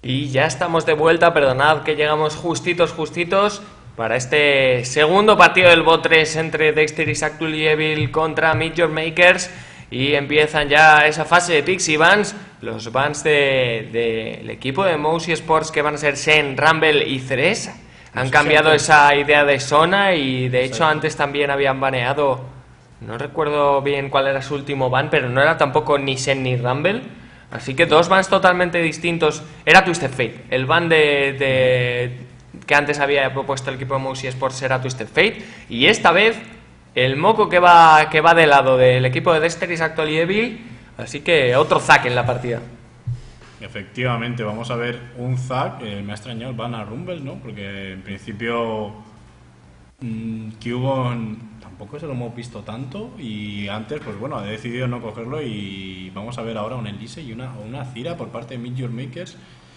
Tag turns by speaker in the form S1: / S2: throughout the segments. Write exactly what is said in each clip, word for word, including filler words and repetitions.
S1: Y ya estamos de vuelta, perdonad que llegamos justitos, justitos para este segundo partido del bot tres entre Dexter is Actually Evil contra Meet Your Makers. Y empiezan ya esa fase de picks y bans. Los bans del de, de equipo de Mousy Sports, que van a ser Shen, Rumble y Ceres, han cambiado esa idea de zona. Y de hecho antes también habían baneado, no recuerdo bien cuál era su último ban, pero no era tampoco ni Shen ni Rumble. Así que dos bans totalmente distintos. Era Twisted Fate. El ban de, de que antes había propuesto el equipo de Mousy Sports era Twisted Fate. Y esta vez el moco que va que va del lado del equipo de Dexter is Actually Evil. Así que otro Zack en la partida.
S2: Efectivamente, vamos a ver un Zack. Eh, me ha extrañado el ban a Rumble, ¿no? Porque en principio mmm, Cubon tampoco se lo hemos visto tanto. Y antes, pues bueno, he decidido no cogerlo. Y vamos a ver ahora un Elise y una, una Zyra por parte de Meet Your Makers.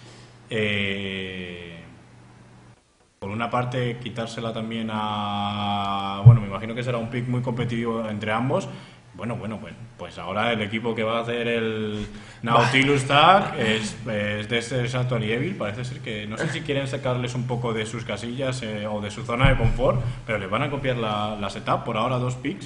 S2: Eh... Por una parte, quitársela también a... Bueno, me imagino que será un pick muy competitivo entre ambos. Bueno, bueno, pues, pues ahora el equipo que va a hacer el Nautilus Tag es, es de este Actually Evil. Parece ser que... No sé si quieren sacarles un poco de sus casillas eh, o de su zona de confort, pero les van a copiar la, la setup. Por ahora dos picks.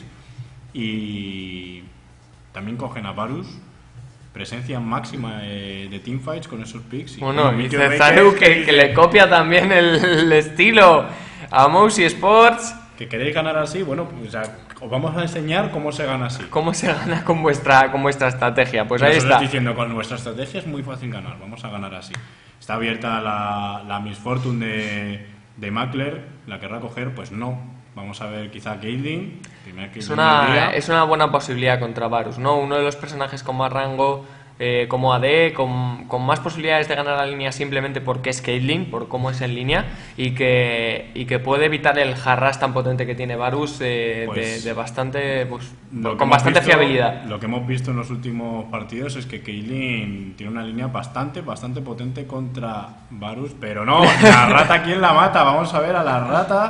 S2: Y también cogen a Varus. Presencia máxima eh, de teamfights con esos picks. Y
S1: bueno, y Cezaru que, que le copia también el, el estilo a Mousy Sports.
S2: ¿Que queréis ganar así? Bueno, pues o sea, os vamos a enseñar cómo se gana así.
S1: ¿Cómo se gana con vuestra, con vuestra estrategia? Pues
S2: y
S1: ahí está.
S2: diciendo, con nuestra estrategia es muy fácil ganar, vamos a ganar así. Está abierta la, la Miss Fortune de, de Mackler, ¿la querrá coger? Pues no. Vamos a ver quizá Caitlyn.
S1: Es una, es una buena posibilidad contra Varus, ¿no? Uno de los personajes con más rango eh, como A D, con, con más posibilidades de ganar la línea simplemente porque es Caitlyn, por cómo es en línea, y que, y que puede evitar el harass tan potente que tiene Varus eh, pues, de, de bastante, pues, con bastante
S2: visto,
S1: fiabilidad.
S2: Lo que hemos visto en los últimos partidos es que Caitlyn tiene una línea bastante, bastante potente contra Varus, pero no, la rata, ¿quién la mata? Vamos a ver a la rata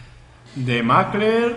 S2: de Mackler.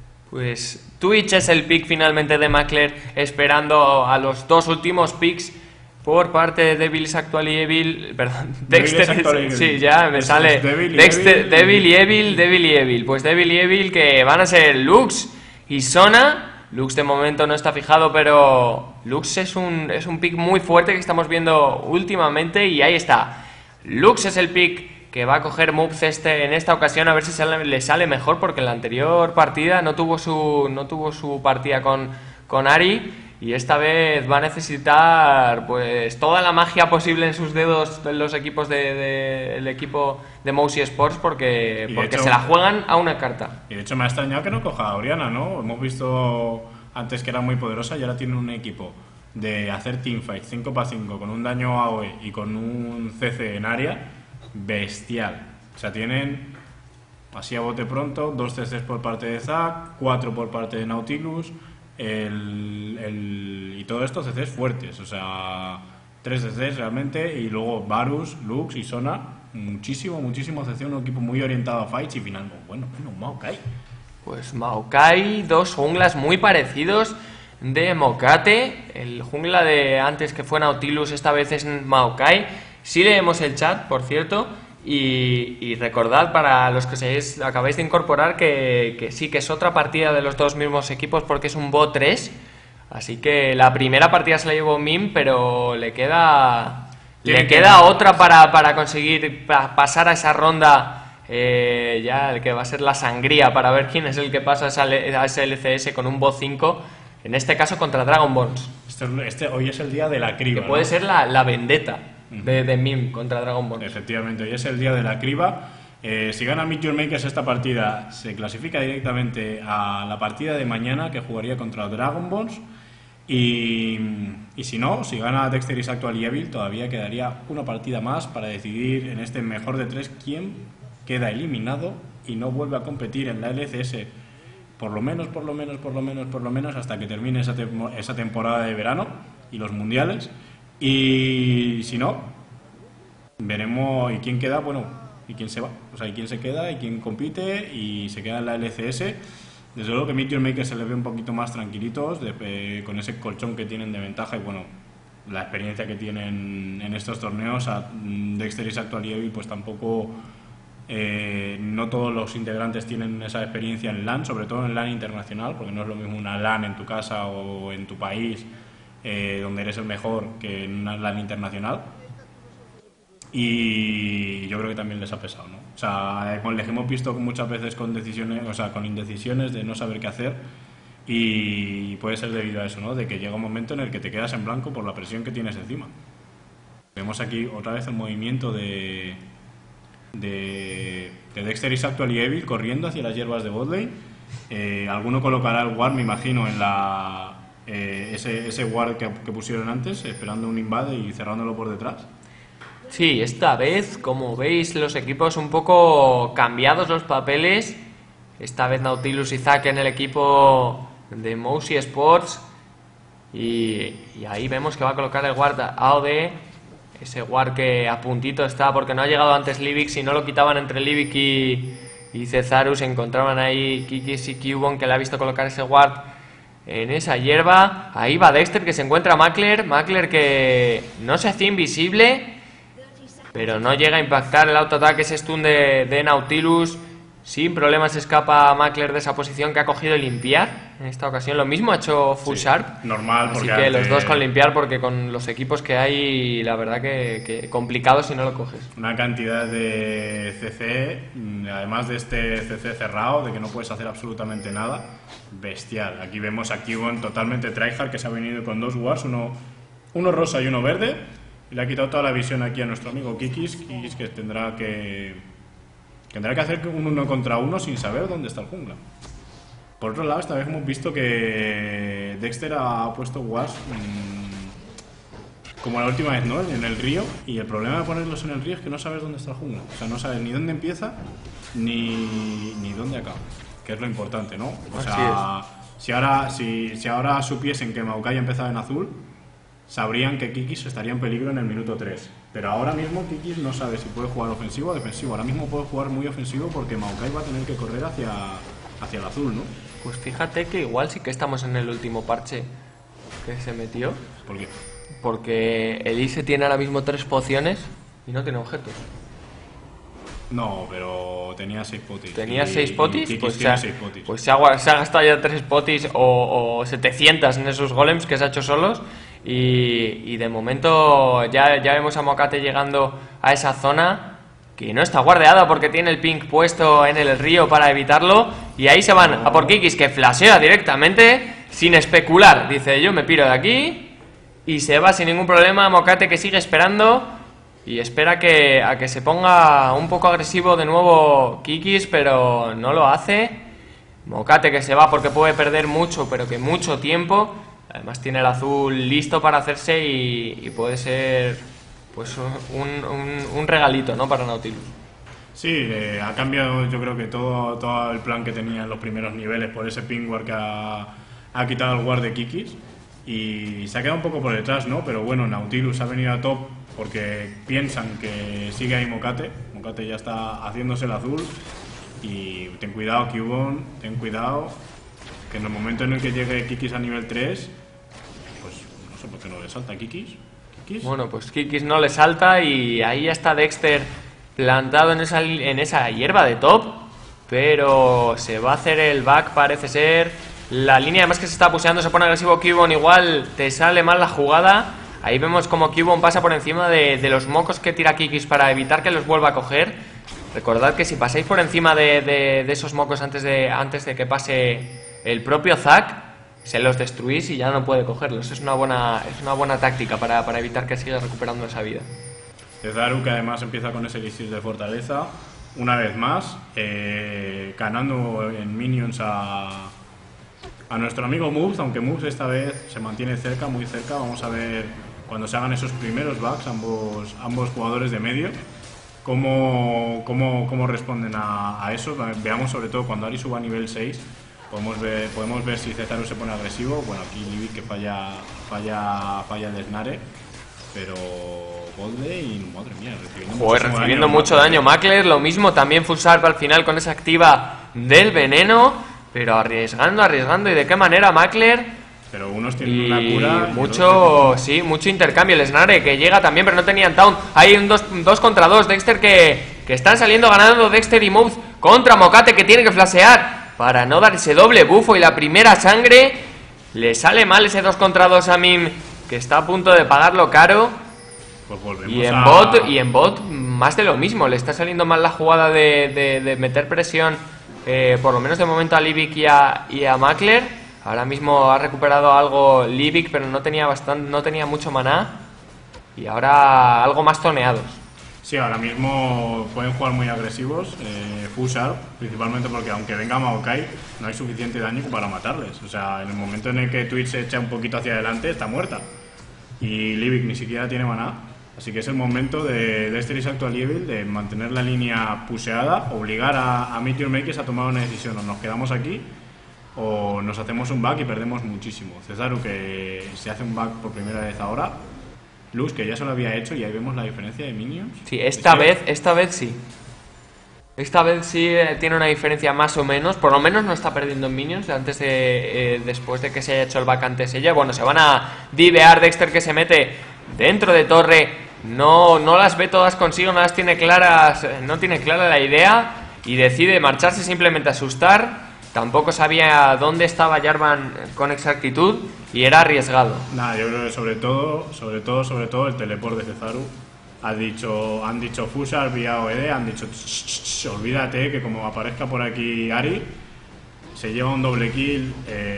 S1: Pues Twitch es el pick finalmente de Mackler, esperando a los dos últimos picks por parte de Devil is Actually Evil. Perdón, Dexter. Es, sí, ya me Eso sale. Devil Dexter, Evil, Devil y Evil, Devil y Evil. Pues Devil y Evil que van a ser Lux y Sona. Lux de momento no está fijado, pero Lux es un, es un pick muy fuerte que estamos viendo últimamente. Y ahí está. Lux es el pick que va a coger Moves este en esta ocasión, a ver si sale, le sale mejor, porque en la anterior partida no tuvo su no tuvo su partida con, con Ahri, y esta vez va a necesitar pues toda la magia posible en sus dedos de los equipos de, de el equipo de Mousy Sports, porque, porque hecho, se la juegan a una carta.
S2: Y de hecho me ha extrañado que no coja a Orianna, ¿no? Hemos visto antes que era muy poderosa y ahora tiene un equipo de hacer teamfight cinco para cinco con un daño A O E y con un C C en área bestial. O sea, tienen así a bote pronto dos C Cs por parte de Zack, cuatro por parte de Nautilus, el, el, y todo esto C Cs fuertes, o sea, tres C Cs realmente, y luego Varus, Lux y Sona, muchísimo, muchísimo C C, un equipo muy orientado a fights. Y finalmente, bueno, bueno, Maokai.
S1: Pues Maokai, dos junglas muy parecidos de Mokate. El jungla de antes, que fue Nautilus, esta vez es Maokai. Sí leemos el chat, por cierto, y, y recordad para los que os acabáis de incorporar que, que sí, que es otra partida de los dos mismos equipos, porque es un bot tres, así que la primera partida se la llevó Mim, pero le queda le queda otra para, para conseguir pa, pasar a esa ronda, eh, ya el que va a ser la sangría, para ver quién es el que pasa a ese L C S con un bot cinco, en este caso contra Dragon Balls.
S2: Este, este, hoy es el día de la criba,
S1: que puede
S2: ¿no?
S1: ser la, la vendetta de, de Mim contra Dragon Ball.
S2: Efectivamente, hoy es el día de la criba. Eh, si gana Meet Your Makers esta partida, se clasifica directamente a la partida de mañana, que jugaría contra Dragon Balls. Y, y si no, si gana Dexter is Actually Evil, todavía quedaría una partida más para decidir en este mejor de tres quién queda eliminado y no vuelve a competir en la L C S, por lo menos, por lo menos, por lo menos, por lo menos hasta que termine esa, te esa temporada de verano y los mundiales. Y si no, veremos y quién queda, bueno, y quién se va, o sea, y quién se queda y quién compite y se queda en la L C S. Desde luego que Meet Your Makers se les ve un poquito más tranquilitos, de, eh, con ese colchón que tienen de ventaja, y bueno, la experiencia que tienen en estos torneos. A Dexter y Actual y Evil pues tampoco, eh, no todos los integrantes tienen esa experiencia en LAN, sobre todo en LAN internacional, porque no es lo mismo una LAN en tu casa o en tu país, eh, donde eres el mejor, que en una LAN internacional. Y yo creo que también les ha pesado, ¿no? O sea, les hemos visto muchas veces con decisiones, o sea, con indecisiones de no saber qué hacer, y puede ser debido a eso, ¿no? De que llega un momento en el que te quedas en blanco por la presión que tienes encima. Vemos aquí otra vez el movimiento de de, de Dexter y Actual y Evil corriendo hacia las hierbas de botlane. Eh, alguno colocará el ward, me imagino, en la eh, ese, ese ward que, que pusieron antes, esperando un invade y cerrándolo por detrás.
S1: Sí, esta vez, como veis, los equipos un poco cambiados los papeles. Esta vez Nautilus y Zack en el equipo de Mousy Sports. Y, y ahí vemos que va a colocar el ward A O D. Ese ward que a puntito está porque no ha llegado antes Livic. Si no lo quitaban entre Livic y, y Cezarus, se encontraban ahí Kikis y Cubone, que le ha visto colocar ese ward en esa hierba. Ahí va Dexter, que se encuentra Mackler. Mackler que no se hacía invisible, pero no llega a impactar el autoataque, ese stun de, de Nautilus. Sin problemas se escapa Mackler de esa posición que ha cogido limpiar. En esta ocasión lo mismo ha hecho Full sí, Sharp.
S2: Normal,
S1: así
S2: porque
S1: que antes... los dos con limpiar, porque con los equipos que hay, la verdad que, que complicado si no lo coges.
S2: Una cantidad de C C, además de este C C cerrado, de que no puedes hacer absolutamente nada, bestial. Aquí vemos a Cubone totalmente tryhard, que se ha venido con dos wards, uno, uno rosa y uno verde. Y le ha quitado toda la visión aquí a nuestro amigo Kikis, Kikis que tendrá que tendrá que hacer un uno contra uno sin saber dónde está el jungla. Por otro lado, esta vez hemos visto que Dexter ha puesto wards mmm, como la última vez, ¿no? En el río, y el problema de ponerlos en el río es que no sabes dónde está el jungla. O sea, no sabes ni dónde empieza ni, ni dónde acaba, que es lo importante, ¿no? O sea, si ahora, si, si ahora supiesen que Maokai empezaba en azul, sabrían que Kikis estaría en peligro en el minuto tres. Pero ahora mismo Kikis no sabe si puede jugar ofensivo o defensivo. Ahora mismo puede jugar muy ofensivo porque Maokai va a tener que correr hacia, hacia el azul, ¿no?
S1: Pues fíjate que igual sí que estamos en el último parche que se metió.
S2: ¿Por qué?
S1: Porque Elise tiene ahora mismo tres pociones y no tiene objetos.
S2: No, pero tenía seis potis.
S1: ¿Tenía seis potis?
S2: Kikis
S1: pues
S2: tiene
S1: se ha,
S2: seis potis.
S1: Pues se ha, se ha gastado ya tres potis o, o setecientas en esos golems que se ha hecho solos. Y, y de momento ya, ya vemos a Mocate llegando a esa zona que no está guardeada porque tiene el ping puesto en el río para evitarlo. Y ahí se van a por Kikis, que flashea directamente sin especular. Dice, yo me piro de aquí, y se va sin ningún problema. Mocate que sigue esperando y espera que, a que se ponga un poco agresivo de nuevo Kikis, pero no lo hace. Mocate que se va porque puede perder mucho, pero que mucho tiempo. Además tiene el azul listo para hacerse y, y puede ser pues un, un, un regalito, ¿no?, para Nautilus.
S2: Sí, eh, ha cambiado yo creo que todo, todo el plan que tenía en los primeros niveles por ese ping ward que ha, ha quitado el ward de Kikis y se ha quedado un poco por detrás, ¿no? Pero bueno, Nautilus ha venido a top porque piensan que sigue ahí Mocate. Mocate ya está haciéndose el azul y ten cuidado, Cubone, ten cuidado, que en el momento en el que llegue Kikis a nivel tres, pues no sé por qué no le salta Kikis. ¿Kikis?
S1: Bueno, pues Kikis no le salta y ahí ya está Dexter plantado en esa, en esa hierba de top, pero se va a hacer el back, parece ser. La línea además que se está puseando, se pone agresivo Cubone, igual te sale mal la jugada. Ahí vemos como Cubone pasa por encima de, de los mocos que tira Kikis para evitar que los vuelva a coger. Recordad que si pasáis por encima de, de, de esos mocos antes de, antes de que pase el propio Zack, se los destruís y ya no puede cogerlos. Es una buena, es una buena táctica para, para evitar que siga recuperando esa vida.
S2: Cezaru, que además empieza con ese elixir de fortaleza, una vez más, eh, ganando en minions a, a nuestro amigo Moves, aunque Moves esta vez se mantiene cerca, muy cerca. Vamos a ver cuando se hagan esos primeros backs, ambos, ambos jugadores de medio, cómo, cómo, cómo responden a, a eso. Veamos sobre todo cuando Ari suba a nivel seis. Podemos ver, podemos ver si Cezaru se pone agresivo. Bueno, aquí Livic que falla, falla, falla el Snare, pero Boldley y madre mía, recibiendo,
S1: Joder, recibiendo daño, mucho daño. Mackler, lo mismo, también Full Sharp al final con esa activa del veneno, pero arriesgando, arriesgando. ¿Y de qué manera Mackler?
S2: Pero unos tienen
S1: y
S2: una cura...
S1: mucho, sí, mucho intercambio. El Snare que llega también, pero no tenían Town. Hay un dos, dos contra dos. Dexter que, que están saliendo ganando. Dexter y Mouth contra Mocate, que tiene que flashear para no dar ese doble bufo y la primera sangre. Le sale mal ese dos contra dos a Mim, que está a punto de pagarlo caro.
S2: Pues
S1: y en
S2: a...
S1: bot, y en bot más de lo mismo. Le está saliendo mal la jugada de, de, de meter presión, eh, por lo menos de momento a Livic y a, y a Makler. Ahora mismo ha recuperado algo Livic, pero no tenía bastante, no tenía mucho maná. Y ahora algo más toneados.
S2: Sí, ahora mismo pueden jugar muy agresivos, eh, Fusar, principalmente porque aunque venga Maokai, no hay suficiente daño para matarles. O sea, en el momento en el que Twitch se echa un poquito hacia adelante, está muerta. Y Livic ni siquiera tiene maná. Así que es el momento de Dexter y Actual Evil de mantener la línea puseada, obligar a, a Meteor Makers a tomar una decisión. O nos quedamos aquí o nos hacemos un back y perdemos muchísimo. Cesaru, que se hace un back por primera vez ahora. Luz, que ya se lo había hecho, y ahí vemos la diferencia de minions.
S1: Sí, esta vez, esta vez sí. Esta vez sí eh, tiene una diferencia más o menos. Por lo menos no está perdiendo en minions antes de, eh, después de que se haya hecho el back antes ella. Bueno, se van a divear. Dexter, que se mete dentro de torre. No, no las ve todas consigo, no las tiene claras. No tiene clara la idea y decide marcharse, simplemente a asustar. Tampoco sabía dónde estaba Jarvan con exactitud y era arriesgado.
S2: Nada, yo creo que sobre todo, sobre todo, sobre todo el teleport de Cesaru. Ha dicho, han dicho Fusar vía O E D, han dicho ch, ch, ch, olvídate que como aparezca por aquí Ari, se lleva un doble kill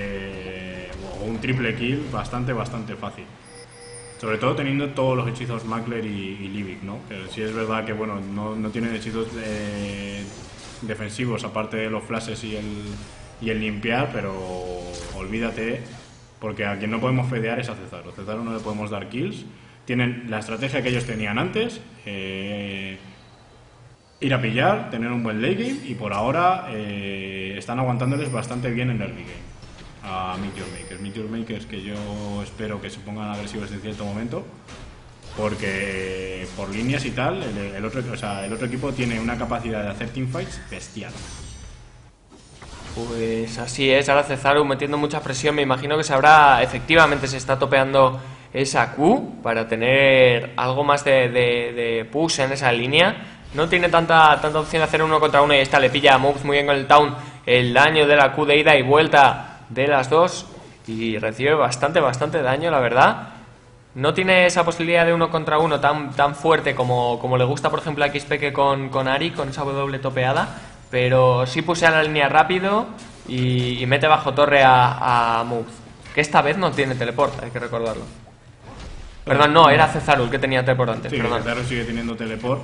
S2: eh, o un triple kill bastante, bastante fácil. Sobre todo teniendo todos los hechizos Makler y, y Livic, ¿no? Que sí es verdad que bueno, no, no tienen hechizos eh, defensivos aparte de los flashes y el, y el limpiar, pero olvídate, porque a quien no podemos fedear es a Cesaru. A Cesaru no le podemos dar kills. Tienen la estrategia que ellos tenían antes, eh, ir a pillar, tener un buen late game, y por ahora eh, están aguantándoles bastante bien en early game a Meteor Makers. Meteor Makers que yo espero que se pongan agresivos en cierto momento, porque por líneas y tal, el, el, otro, o sea, el otro equipo tiene una capacidad de hacer teamfights bestial.
S1: Pues así es, ahora Cesaru metiendo mucha presión. Me imagino que se habrá, efectivamente se está topeando esa Q para tener algo más de, de, de push en esa línea. No tiene tanta, tanta opción de hacer uno contra uno, y esta le pilla a Moves muy bien con el Town. El daño de la Q de ida y vuelta de las dos, y recibe bastante, bastante daño, la verdad. No tiene esa posibilidad de uno contra uno tan, tan fuerte como, como le gusta, por ejemplo, a Xpeke con, con Ari, con esa W topeada, pero sí pusea la línea rápido y, y mete bajo torre a, a Moves, que esta vez no tiene teleport, hay que recordarlo. Perdón, no, era Cesaru el que tenía teleport antes.
S2: Sí,
S1: perdón.
S2: Cesaru sigue teniendo teleport,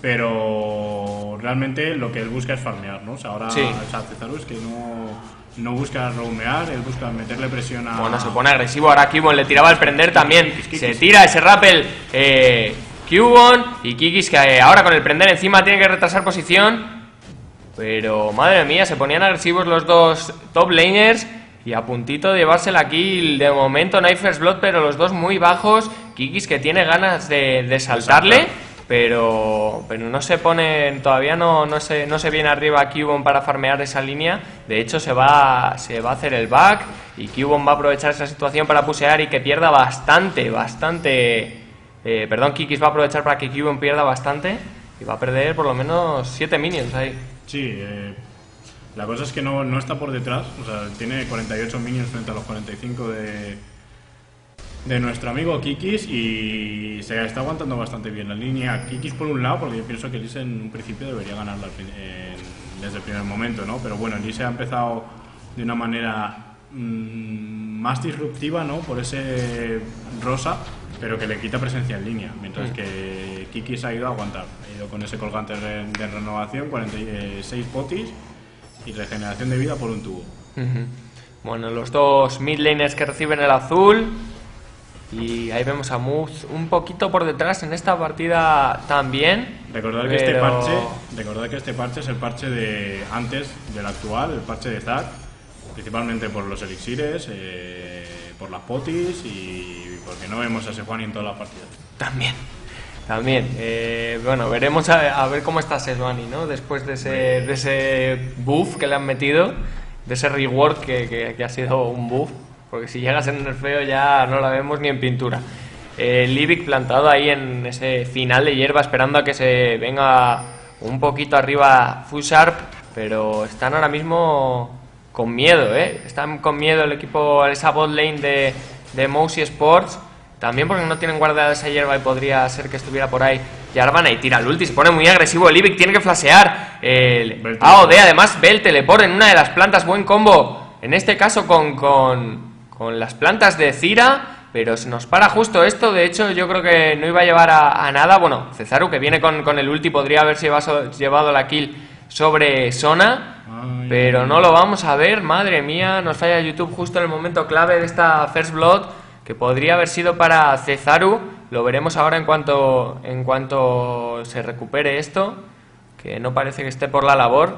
S2: pero realmente lo que él busca es farmear, ¿no? O sea, ahora
S1: sí.
S2: O sea, Cesaru es que no, no busca roamear, él busca meterle presión a...
S1: Bueno, se pone agresivo, ahora Cubone le tiraba el prender también. Kikis, Kikis. Se tira ese rappel eh, Cubone, y Kikis, que ahora con el prender encima tiene que retrasar posición. Pero madre mía, se ponían agresivos los dos top laners. Y a puntito de llevarse la kill. De momento no hay first blood, pero los dos muy bajos. Kikis, que tiene ganas de, de saltarle, pero pero no se pone, todavía no, no, se, no se viene arriba Cubone para farmear esa línea. De hecho se va, se va a hacer el back, y Cubone va a aprovechar esa situación para pusear y que pierda bastante, bastante eh, Perdón, Kikis va a aprovechar para que Cubone pierda bastante, y va a perder por lo menos siete minions ahí.
S2: Sí, eh... la cosa es que no, no está por detrás, o sea, tiene cuarenta y ocho minions frente a los cuarenta y cinco de, de nuestro amigo Kikis, y se está aguantando bastante bien la línea. Kikis por un lado, porque yo pienso que Elise en un principio debería ganarla en, desde el primer momento, ¿no? Pero bueno, Elise ha empezado de una manera mmm, más disruptiva, ¿no? Por ese rosa, pero que le quita presencia en línea, mientras que Kikis ha ido a aguantar, ha ido con ese colgante de, de renovación, cuarenta y seis potis y regeneración de vida por un tubo.
S1: Uh-huh. Bueno, los dos mid laners que reciben el azul, y ahí vemos a Muz un poquito por detrás en esta partida también.
S2: Recordad
S1: pero...
S2: que este parche, recordad que este parche es el parche de antes del actual, el parche de Zac, principalmente por los elixires, eh, por las potis y porque no vemos a Sejuani en todas las partidas.
S1: También. También, eh, bueno, veremos a, a ver cómo está Sejuani, ¿no? Después de ese, de ese buff que le han metido, de ese reward que, que, que ha sido un buff, porque si llega a ser nerfeo ya no la vemos ni en pintura. Eh, Livic plantado ahí en ese final de hierba, esperando a que se venga un poquito arriba Fusharp, pero están ahora mismo con miedo, ¿eh? Están con miedo el equipo, esa bot lane de, de Mousy Sports, también porque no tienen guardada esa hierba y podría ser que estuviera por ahí Jarvan. Y tira el ulti, se pone muy agresivo el Livic, tiene que flashear el A O D, además ve el teleport en una de las plantas, buen combo, en este caso con, con, con las plantas de Zira. Pero se nos para justo esto, de hecho yo creo que no iba a llevar a, a nada. Bueno, Cesaru que viene con, con el ulti podría haberse llevado, llevado la kill sobre Sona, ay, pero no lo vamos a ver, madre mía, nos falla YouTube justo en el momento clave de esta First Blood, que podría haber sido para Cesaru. Lo veremos ahora en cuanto, en cuanto se recupere esto, que no parece que esté por la labor.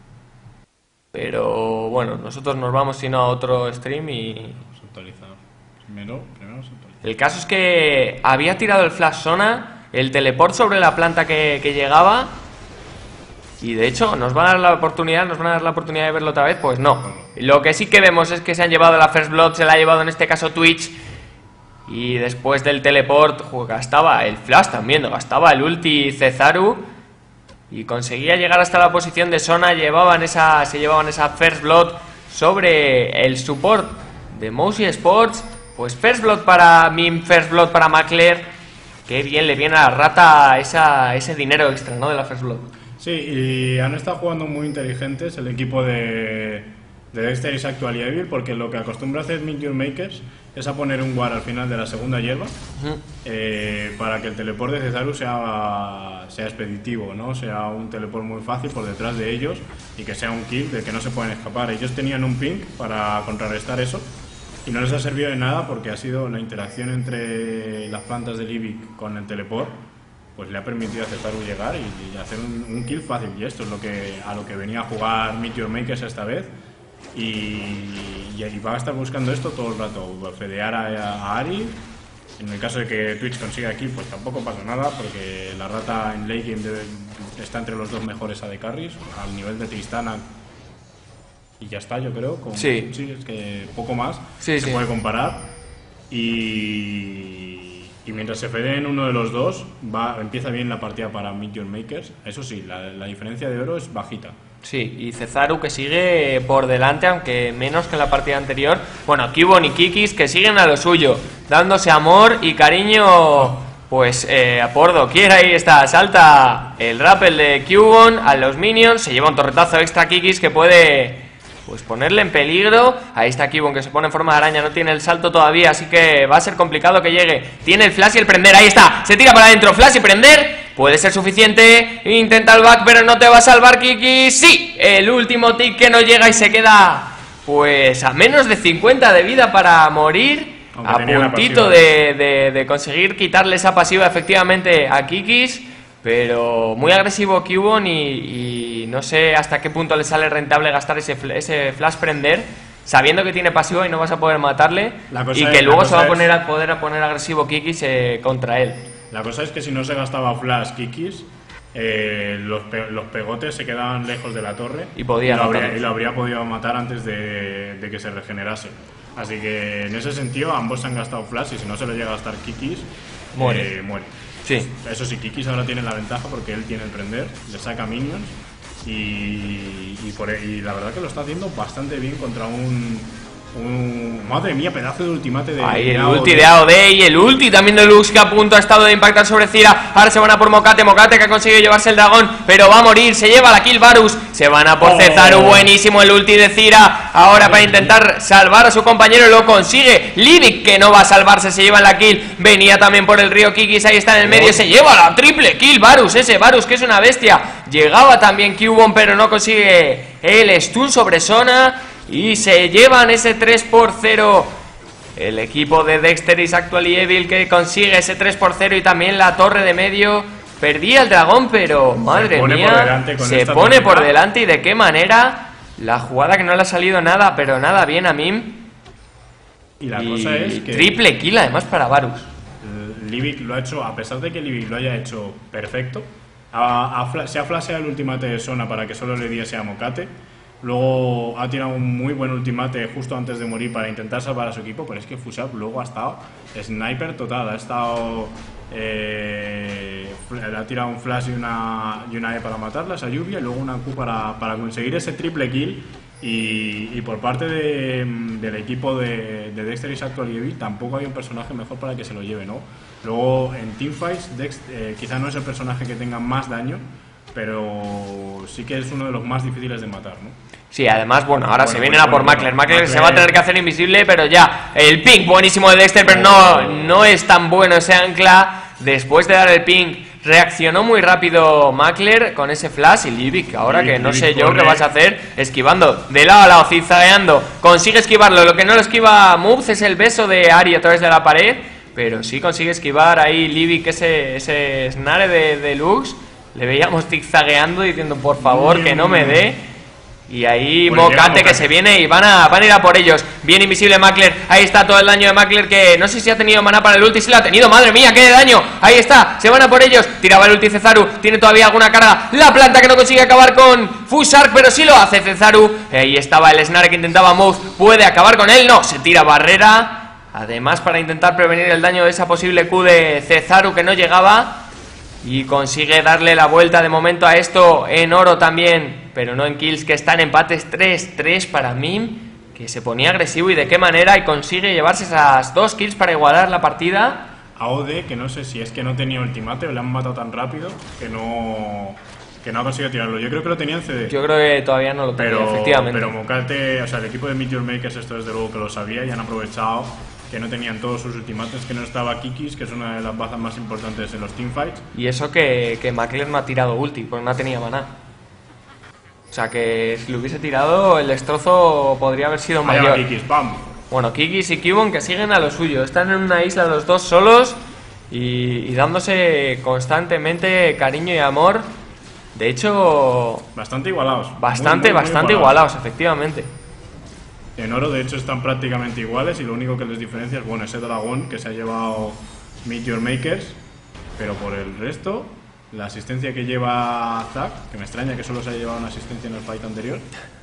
S1: Pero bueno, nosotros nos vamos sino a otro stream y...
S2: Primero, primero
S1: el caso es que había tirado el flash Sona, el teleport sobre la planta que, que llegaba, y de hecho nos van a dar la oportunidad, nos van a dar la oportunidad de verlo otra vez, pues no. Lo que sí que vemos es que se han llevado la First Blood, se la ha llevado en este caso Twitch, y después del teleport gastaba el flash también, gastaba el ulti Cesaru y conseguía llegar hasta la posición de Sona. Llevaban esa, se llevaban esa First Blood sobre el support de Mousy Sports. Pues First Blood para Mim, First Blood para Macler. Qué bien le viene a la rata esa, ese dinero extra, ¿no? De la First Blood.
S2: Sí, y han estado jugando muy inteligentes el equipo de, de Dexter y Actual y Evil, porque lo que acostumbra hacer Meet Your Makers es a poner un ward al final de la segunda hierba, uh-huh. eh, para que el teleport de Cesaru sea, sea expeditivo, ¿no? Sea un teleport muy fácil por detrás de ellos y que sea un kill del que no se pueden escapar. Ellos tenían un ping para contrarrestar eso, y no les ha servido de nada porque ha sido la interacción entre las plantas de Livic con el teleport, pues le ha permitido a Cesaru llegar y, y hacer un, un kill fácil. Y esto es lo que a lo que venía a jugar Meet Your Makers esta vez. Y, y va a estar buscando esto todo el rato, fedear a, a Ari. En el caso de que Twitch consiga aquí, pues tampoco pasa nada, porque la rata en late game debe, está entre los dos mejores A D carries, al nivel de Tristana. Y ya está, yo creo. Con,
S1: sí.
S2: sí, es que poco más
S1: sí,
S2: se
S1: sí.
S2: puede comparar. Y, y mientras se fedeen uno de los dos, va, empieza bien la partida para Meet Your Makers. Eso sí, la, la diferencia de oro es bajita.
S1: Sí, y Cesaru que sigue por delante, aunque menos que en la partida anterior. Bueno, Cubone y Kikis que siguen a lo suyo, dándose amor y cariño, pues eh, por doquier. Ahí está, salta el rappel de Cubone a los minions, se lleva un torretazo extra Kikis que puede... pues ponerle en peligro. Ahí está Cubone que se pone en forma de araña, no tiene el salto todavía, así que va a ser complicado que llegue. Tiene el flash y el prender, ahí está, se tira para adentro, flash y prender, puede ser suficiente. Intenta el back, pero no te va a salvar Kiki. Sí, el último tick que no llega y se queda pues a menos de cincuenta de vida para morir. Aunque a puntito de, de, de conseguir quitarle esa pasiva efectivamente a Kikis. Pero muy agresivo Cubone y, y no sé hasta qué punto le sale rentable gastar ese, ese flash prender, sabiendo que tiene pasivo y no vas a poder matarle, y que es, luego se va a poner a poder a poner agresivo Kikis eh, contra él.
S2: La cosa es que si no se gastaba flash Kikis, eh, los, pe los pegotes se quedaban lejos de la torre
S1: y, podía
S2: y, lo, habría, y lo habría podido matar antes de, de que se regenerase. Así que en ese sentido ambos se han gastado flash y si no se lo llega a gastar Kikis, muere. Eh, muere.
S1: Sí.
S2: Eso sí, Kikis ahora tiene la ventaja porque él tiene el prender, le saca minions y, y, por, y la verdad que lo está haciendo bastante bien contra un... un madre mía, pedazo de ultimate de...
S1: Ahí el ulti de A O D y el ulti también de Lux que a punto ha estado de impactar sobre Zira. Ahora se van a por Mocate, Mocate que ha conseguido llevarse el dragón, pero va a morir, se lleva la kill Varus. Se van a por oh. Cesaru, buenísimo el ulti de Zira. Ahora para intentar salvar a su compañero, lo consigue. Livic que no va a salvarse, se lleva la kill. Venía también por el río Kikis, ahí está en el medio, se lleva la triple kill Varus, ese Varus que es una bestia. Llegaba también Cubone, pero no consigue el stun sobre Sona. Y se llevan ese tres por cero el equipo de Dexter y Actual y Evil, que consigue ese tres por cero y también la torre de medio. Perdía el dragón, pero madre mía, se pone por delante y de qué manera. La jugada que no le ha salido nada, pero nada bien a Mim.
S2: Y la cosa es que
S1: triple kill además para Varus.
S2: Livic lo ha hecho, a pesar de que Livic lo haya hecho perfecto, a, a, se ha flasheado el ultimate de Sona para que solo le diese a Mocate. Luego ha tirado un muy buen ultimate justo antes de morir para intentar salvar a su equipo, pero es que Fusap luego ha estado sniper total, ha estado... Eh, le ha tirado un flash y una, y una E para matarla, esa lluvia, y luego una Q para, para conseguir ese triple kill. Y, y por parte de, del equipo de, de Dexter y Actual y Evil tampoco hay un personaje mejor para que se lo lleve, ¿no? Luego en teamfights Dexter eh, quizá no es el personaje que tenga más daño, pero sí que es uno de los más difíciles de matar, ¿no?
S1: Sí, además, bueno, ahora
S2: bueno,
S1: se vienen
S2: bueno,
S1: a por
S2: bueno,
S1: Mackler.
S2: bueno,
S1: Mackler se va a
S2: Mackler.
S1: tener que hacer invisible, pero ya. El ping buenísimo de Dexter, pero no, no es tan bueno ese ancla. Después de dar el ping, reaccionó muy rápido Mackler con ese flash. Y Livic, ahora
S2: Livic,
S1: que no
S2: Livic
S1: sé yo
S2: corre.
S1: qué vas a hacer, esquivando de lado a lado, zigzagueando. Consigue esquivarlo. Lo que no lo esquiva Moves es el beso de Ari a través de la pared. Pero sí consigue esquivar ahí Livic ese, ese snare de, de Lux. Le veíamos zigzagueando diciendo por favor que no me dé. Y ahí
S2: Pues llega
S1: Mocate que
S2: Mocate.
S1: se viene y van a, van a ir a por ellos. Bien invisible Mackler. Ahí está todo el daño de Mackler, que no sé si ha tenido maná para el ulti. Si lo ha tenido, madre mía, qué daño. Ahí está, se van a por ellos. Tiraba el ulti Cezaru, tiene todavía alguna carga. La planta que no consigue acabar con Fusark, pero sí lo hace Cezaru. Ahí estaba el snare que intentaba Move. Puede acabar con él, no, se tira barrera. Además para intentar prevenir el daño de esa posible Q de Cezaru que no llegaba. Y consigue darle la vuelta de momento a esto en oro también, pero no en kills, que están empates tres tres para Mim, que se ponía agresivo y de qué manera, y consigue llevarse esas dos kills para igualar la partida.
S2: A O D, que no sé si es que no tenía ultimate o le han matado tan rápido que no, que no ha conseguido tirarlo. Yo creo que lo tenía en C D.
S1: Yo creo que todavía no lo tenía,
S2: pero,
S1: efectivamente.
S2: pero Mocate, o sea, el equipo de Meteor Makers, esto desde luego que lo sabía y han aprovechado que no tenían todos sus ultimates, que no estaba Kikis, que es una de las bazas más importantes en los teamfights.
S1: Y eso que, que Mackler no ha tirado ulti, pues no tenía maná. O sea que si lo hubiese tirado, el destrozo podría haber sido
S2: Allá va
S1: mayor.
S2: Kikis, ¡pam!
S1: Bueno, Kikis y Cubone que siguen a lo suyo. Están en una isla los dos solos y, y dándose constantemente cariño y amor. De hecho,
S2: Bastante igualados.
S1: bastante,
S2: Muy, muy, muy
S1: bastante igualados, efectivamente.
S2: En oro, de hecho, están prácticamente iguales y lo único que les diferencia es, bueno, ese dragón que se ha llevado Meteor Makers, pero por el resto, la asistencia que lleva Zack, que me extraña que solo se haya llevado una asistencia en el fight anterior,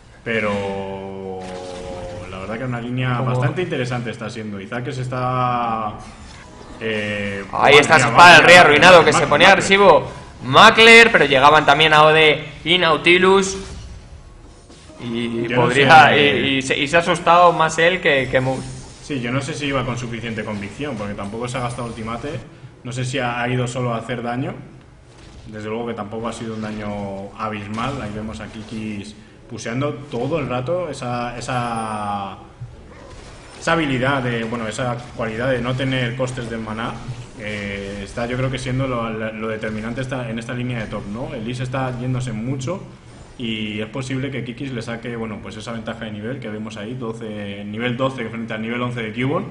S2: pero la verdad que una línea
S1: ¿Cómo?
S2: bastante interesante está siendo. Y Zack que se está... Eh,
S1: Ahí está
S2: mira,
S1: espada del
S2: mira,
S1: rey
S2: mira,
S1: arruinado,
S2: mira,
S1: que se
S2: Mac-
S1: ponía
S2: Mac-
S1: agresivo Mackler, pero llegaban también a O D y Nautilus. Y
S2: Yo no
S1: podría
S2: sé.
S1: y, y se, y se ha asustado más él que, que Moose.
S2: Sí, yo no sé si iba con suficiente convicción, porque tampoco se ha gastado ultimate. No sé si ha, ha ido solo a hacer daño. Desde luego que tampoco ha sido un daño abismal. Ahí vemos a Kikis puseando todo el rato esa, esa, esa habilidad, de, bueno, esa cualidad de no tener costes del maná. Eh, está yo creo que siendo lo, lo determinante esta, en esta línea de top, ¿no? Elise está yéndose mucho. Y es posible que Kikis le saque, bueno, pues esa ventaja de nivel que vemos ahí, doce, nivel doce frente al nivel once de Cubone.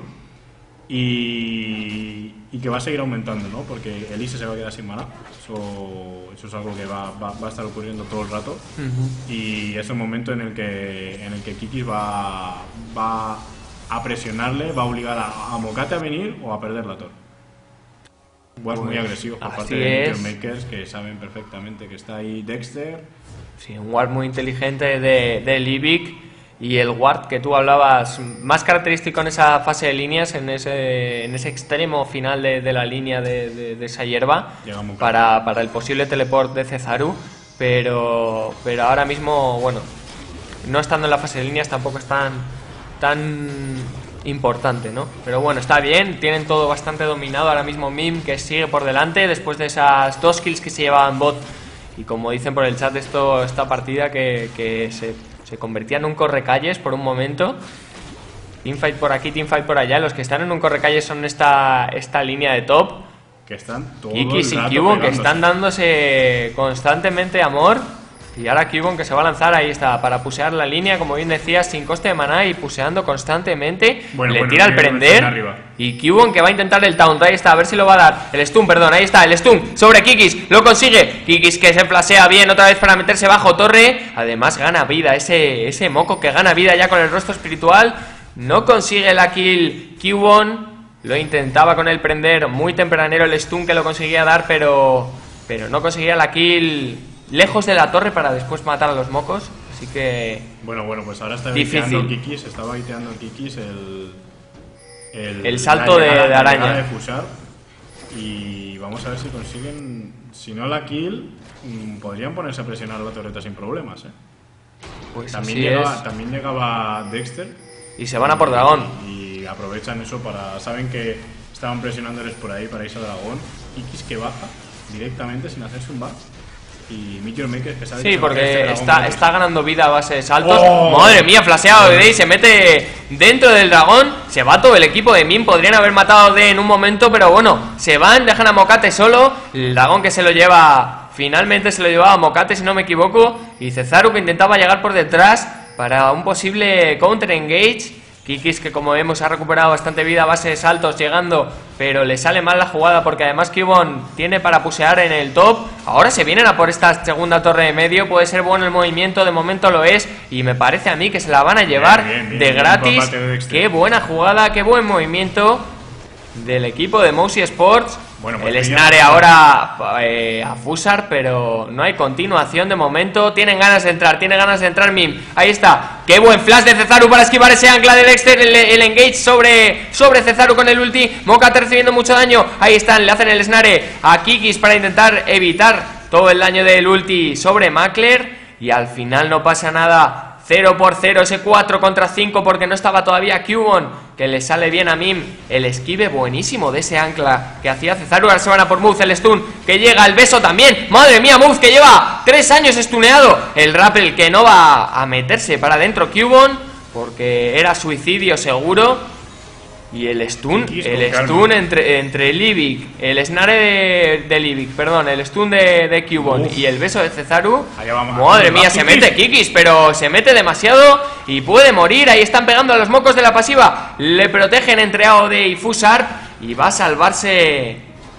S2: Y, y que va a seguir aumentando, ¿no? Porque Elise se va a quedar sin maná. Eso, eso es algo que va, va, va a estar ocurriendo todo el rato.
S1: Uh-huh.
S2: Y es un momento en el que, en el que Kikis va, va a presionarle, va a obligar a, a Mocate a venir o a perder la torre. Pues muy agresivo por
S1: así
S2: parte de
S1: es.
S2: Meteor Makers, que saben perfectamente que está ahí Dexter.
S1: Sí, un ward muy inteligente de, de Livic. Y el ward que tú hablabas, más característico en esa fase de líneas, en ese, en ese extremo final de, de la línea de, de, de esa hierba,
S2: Llega muy
S1: para, para el posible teleport de Cezaru. Pero, pero ahora mismo, bueno, no estando en la fase de líneas tampoco es tan, tan importante, ¿no? Pero bueno, está bien, tienen todo bastante dominado ahora mismo. Mim, que sigue por delante después de esas dos kills que se llevaban bot. Y como dicen por el chat, esto, esta partida que, que se, se convertía en un correcalles por un momento. Teamfight por aquí, teamfight por allá. Los que están en un correcalles son esta, esta línea de top.
S2: Que están todo
S1: Kikis
S2: el
S1: y
S2: rato
S1: Cubone que
S2: pegándose.
S1: están dándose constantemente amor. Y ahora Cubone que se va a lanzar, ahí está, para pusear la línea, como bien decías, sin coste de maná y puseando constantemente.
S2: Bueno,
S1: le
S2: bueno,
S1: tira al
S2: tiene que
S1: prender.
S2: estar arriba.
S1: Y Cubone que va a intentar el taunt, ahí está, a ver si lo va a dar. El stun, perdón, ahí está, el stun sobre Kikis, lo consigue. Kikis que se flasea bien otra vez para meterse bajo torre. Además gana vida, ese, ese moco que gana vida ya con el rostro espiritual. No consigue la kill Cubone. Lo intentaba con el prender, muy tempranero el stun que lo conseguía dar, pero, pero no conseguía la kill lejos de la torre para después matar a los mocos. Así que...
S2: Bueno, bueno, pues ahora está
S1: difícil.
S2: baiteando Kikis, está baiteando Kikis el...
S1: El, el salto de, de araña.
S2: De Fushar, y vamos a ver si consiguen, si no la kill, podrían ponerse a presionar la torreta sin problemas, ¿eh?
S1: Pues
S2: también,
S1: así
S2: llegaba,
S1: es.
S2: también llegaba Dexter.
S1: Y se van a por dragón.
S2: Y, y aprovechan eso para... Saben que estaban presionándoles por ahí para irse a dragón. Kikis que baja directamente sin hacerse un back. Y Meteor Maker que sabe
S1: sí,
S2: que
S1: porque
S2: este
S1: está, está ganando vida a base de saltos.
S2: Oh,
S1: Madre mía, flasheado de Day, se mete dentro del dragón. Se va todo el equipo de Mim. Podrían haber matado a D en un momento, pero bueno, se van, dejan a Mocate solo. El dragón que se lo lleva, finalmente se lo llevaba a Mocate, si no me equivoco. Y Cezaru que intentaba llegar por detrás para un posible counter engage. Kikis que como vemos ha recuperado bastante vida a base de saltos llegando, pero le sale mal la jugada porque además Cubone tiene para pusear en el top. Ahora se vienen a por esta segunda torre de medio, puede ser bueno el movimiento, de momento lo es, y me parece a mí que se la van a llevar bien, bien, bien, de gratis. De qué buena jugada, qué buen movimiento del equipo de Mousy Sports. Bueno, pues el Snare ahora eh, a Fusar, pero no hay continuación de momento. Tienen ganas de entrar, tiene ganas de entrar Mim. Ahí está, qué buen flash de Cezaru para esquivar ese ancla de Dexter. El, el engage sobre, sobre Cezaru con el ulti. Mocate recibiendo mucho daño. Ahí están, le hacen el Snare a Kikis para intentar evitar todo el daño del ulti sobre Makler. Y al final no pasa nada. cero por cero, ese cuatro contra cinco porque no estaba todavía Cubone, que le sale bien a Mim. El esquive buenísimo de ese ancla que hacía Cezaru. Ahora se van a por Muz, el stun que llega, el beso también. Madre mía, Muz que lleva tres años stuneado. El rappel que no va a meterse para adentro Cubone porque era suicidio seguro. Y el stun, el stun entre, entre Livic, el snare de, de Livic, perdón, el stun de, de Cubone y el beso de Cezaru. Madre mía, se mete Kikis, pero se mete demasiado y puede morir. Ahí están pegando a los mocos de la pasiva. Le protegen entre A O D y Fusar y va a salvarse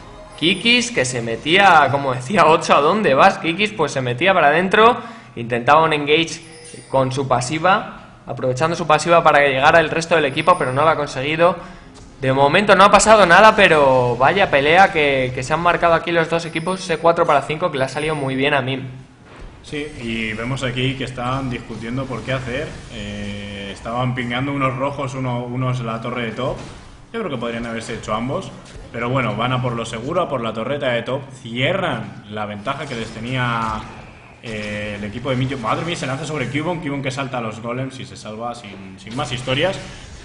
S1: Kikis, que se metía, como decía ocho, ¿a dónde vas, Kikis? Pues se metía para adentro, intentaba un engage con su pasiva, aprovechando su pasiva para que llegara el resto del equipo, pero no lo ha conseguido. De momento no ha pasado nada, pero vaya pelea que, que se han marcado aquí los dos equipos. Ese cuatro para cinco que le ha salido muy bien a Mim.
S2: Sí, y vemos aquí que están discutiendo por qué hacer. Eh, estaban pingando unos rojos, uno, unos en la torre de top. Yo creo que podrían haberse hecho ambos, pero bueno, van a por lo seguro, a por la torreta de top. Cierran la ventaja que les tenía Eh, el equipo de Millo. Madre mía, se lanza sobre Cubone. Cubone que salta a los golems y se salva sin, sin más historias.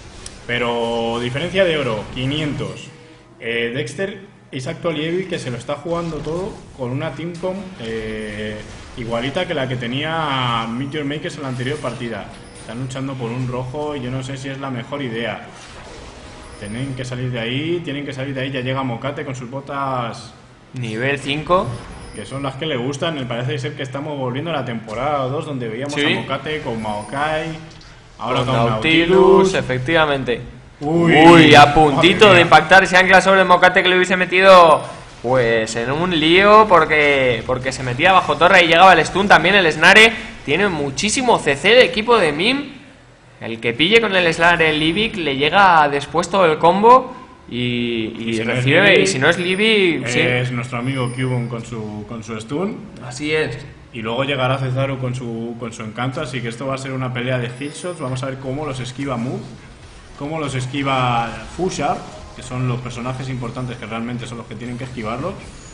S2: Pero diferencia de oro, quinientos. eh, Dexter es actual que se lo está jugando todo con una teamcom eh, igualita que la que tenía Meteor Makers en la anterior partida. Están luchando por un rojo y yo no sé si es la mejor idea. Tienen que salir de ahí, tienen que salir de ahí. Ya llega Mocate con sus botas
S1: nivel cinco,
S2: que son las que le gustan. Me parece ser que estamos volviendo a la temporada dos, donde veíamos ¿sí? a Mocate con Maokai, ahora con, con Nautilus.
S1: Nautilus, efectivamente. Uy, Uy a puntito de impactar ese ancla sobre el Mocate, que le hubiese metido pues en un lío porque, porque se metía bajo torre y llegaba el stun. También el Snare tiene muchísimo C C el equipo de Mim. El que pille con el Snare el Livic le llega después todo el combo. Y, y, y si recibe, no Libby, y si no es Libby,
S2: es sí. nuestro amigo Cubone con su, con su stun.
S1: Así es.
S2: Y luego llegará Cezaru con su, con su encanto. Así que esto va a ser una pelea de headshots. Vamos a ver cómo los esquiva Move, cómo los esquiva Fushar, que son los personajes importantes que realmente son los que tienen que esquivarlos.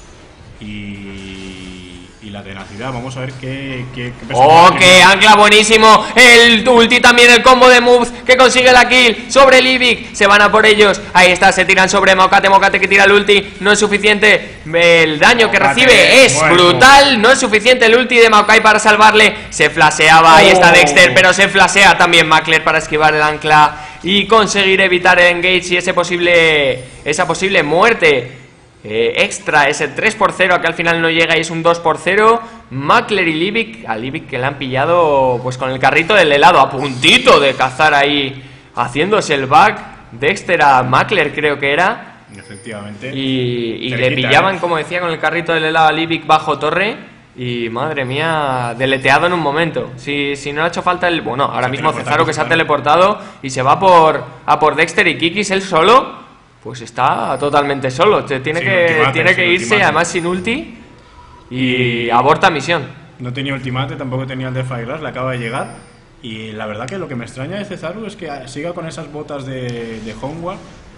S2: Y, y la tenacidad, vamos a ver qué, qué, qué
S1: ¡oh, qué ancla buenísimo! El ulti también, el combo de moves que consigue la kill sobre Livic. Se van a por ellos, ahí está, se tiran sobre Mocate. Mocate que tira el ulti, no es suficiente. El daño que Mocate, recibe es bueno. brutal. No es suficiente el ulti de Maokai para salvarle. Se flasheaba, oh. ahí está Dexter, pero se flashea también Makler para esquivar el ancla y conseguir evitar el engage y ese posible, esa posible muerte Eh, extra, ese tres por cero que al final no llega y es un dos por cero. Makler y Livic, a Livic que le han pillado pues con el carrito del helado, a puntito de cazar ahí, haciéndose el back. Dexter a Makler creo que era.
S2: Efectivamente.
S1: Y, y le pillaban, como decía, con el carrito del helado a Livic bajo torre. Y madre mía, deleteado en un momento. Si, si no ha hecho falta el... Bueno, ahora mismo Cezaru que se ha teleportado y se va por, a por Dexter y Kikis él solo. Pues está totalmente solo, tiene sin que, ultimate, tiene que irse ultimate. Además sin ulti y, y aborta misión.
S2: no tenía ultimate, tampoco tenía el Defy Rush, le acaba de llegar. Y la verdad que lo que me extraña de Cesaru es que siga con esas botas de, de Honguar,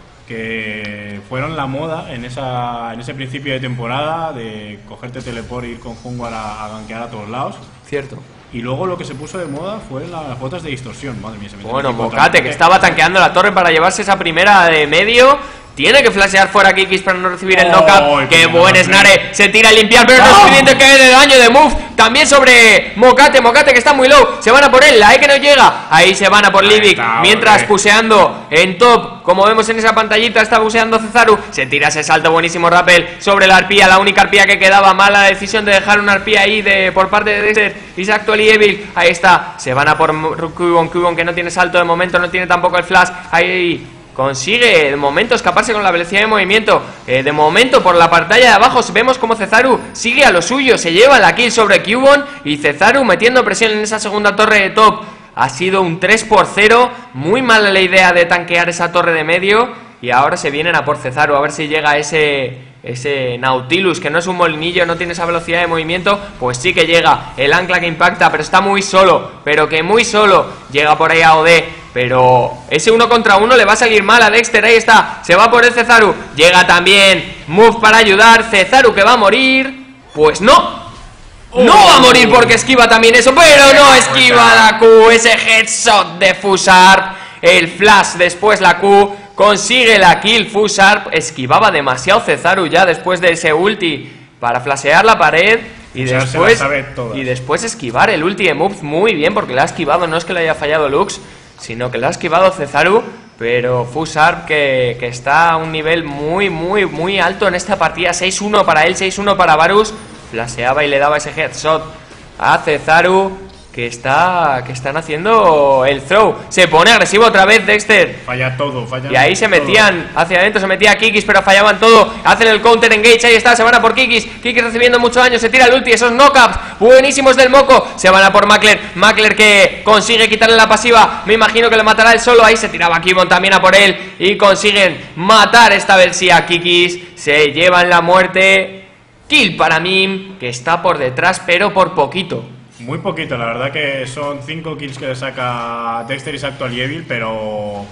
S2: que fueron la moda en, esa, en ese principio de temporada, de cogerte teleport e ir con Honguar a, a gankear a todos lados.
S1: Cierto. Y
S2: luego lo que se puso de moda fue las botas de distorsión. Madre mía, se me
S1: bueno, Mocate, que estaba tanqueando la torre para llevarse esa primera de medio. Tiene que flashear fuera Kikis para no recibir el knockup. Oh, ¡qué buen Snare! Se tira a limpiar, pero no es suficiente que de daño de move. También sobre Mocate, Mocate que está muy low. Se van a por él, la E que no llega. Ahí se van a por Livic. Mientras puseando en top, como vemos en esa pantallita, está puseando Cesaru. Se tira ese salto buenísimo Rappel sobre la arpía, la única arpía que quedaba. Mala decisión de dejar una arpía ahí de, por parte de Dexter. Y Actually Evil, ahí está. Se van a por Cubon, Cubon que no tiene salto de momento, no tiene tampoco el flash. Ahí consigue de momento escaparse con la velocidad de movimiento. eh, De momento por la pantalla de abajo vemos como Cesaru sigue a lo suyo. Se lleva la kill sobre Cubon. Y Cesaru metiendo presión en esa segunda torre de top. Ha sido un tres por cero. Muy mala la idea de tanquear esa torre de medio. Y ahora se vienen a por Cesaru, a ver si llega ese, ese Nautilus, que no es un molinillo, no tiene esa velocidad de movimiento. Pues sí que llega el ancla que impacta, pero está muy solo. Pero que muy solo. Llega por ahí a O D, pero ese uno contra uno le va a salir mal a Dexter. Ahí está, se va por el Cesaru. Llega también Move para ayudar. Cesaru que va a morir. Pues no, no va a morir porque esquiva también eso, pero no esquiva la Q. Ese headshot de Fusarp, el flash después la Q. Consigue la kill Fusarp. Esquivaba demasiado Cesaru ya después de ese ulti para flashear la pared. Y o sea, después y después esquivar el ulti de Move muy bien, porque le ha esquivado. No es que le haya fallado Lux, sino que le ha esquivado Cesaru. Pero Fusarp que, que está a un nivel muy, muy, muy alto en esta partida. seis uno para él, seis uno para Varus. Flasheaba y le daba ese headshot a Cesaru, que está que están haciendo el throw. Se pone agresivo otra vez Dexter.
S2: Falla todo, falla.
S1: Y ahí se metían todo. Hacia adentro se metía Kikis, pero fallaban todo. Hacen el counter engage, ahí está, se van a por Kikis. Kikis recibiendo mucho daño, se tira el ulti, esos knockups buenísimos del Moco. Se van a por Makler, Makler que consigue quitarle la pasiva. Me imagino que le matará él solo. Ahí se tiraba Kibon también a por él. Y consiguen matar esta vez sí a Kikis. Se llevan la muerte. Kill para Mim, que está por detrás, pero por poquito.
S2: Muy poquito, la verdad que son cinco kills que le saca Dexter y Actually Evil, pero